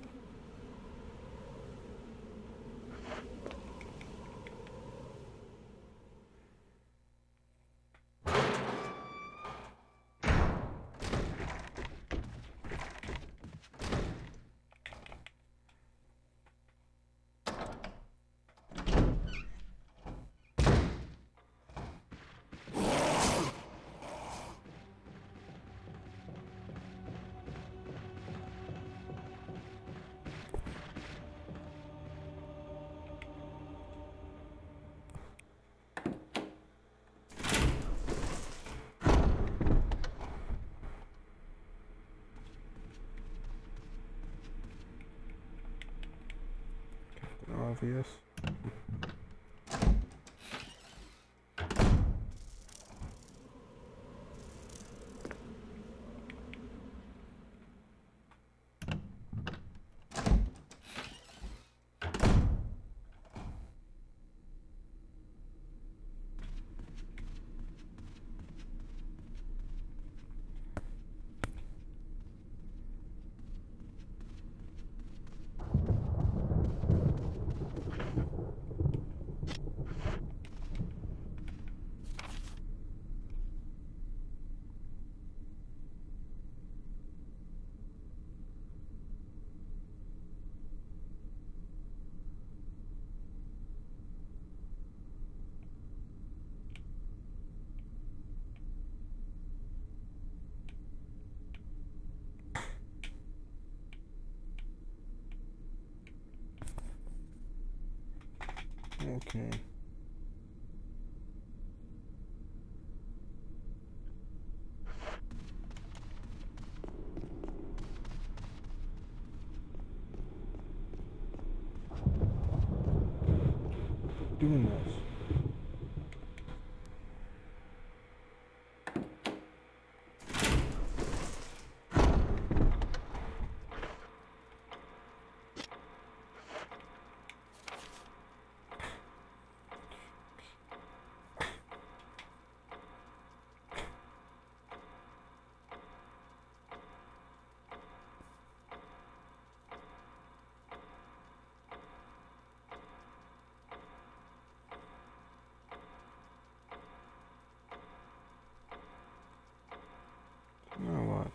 Obvious. Okay. Doing this. Now what?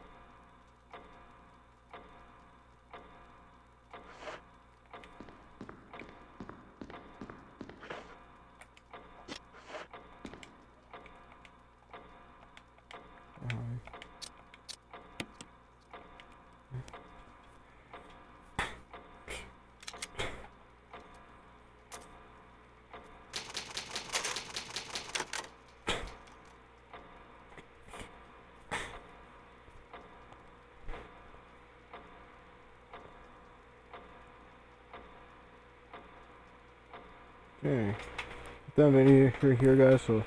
Okay, that video here, here guys, so,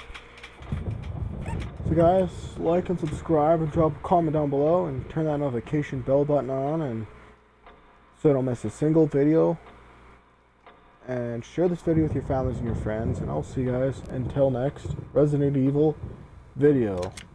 so guys, like and subscribe and drop a comment down below and turn that notification bell button on and so you don't miss a single video, and share this video with your families and your friends, and I'll see you guys until next Resident Evil video.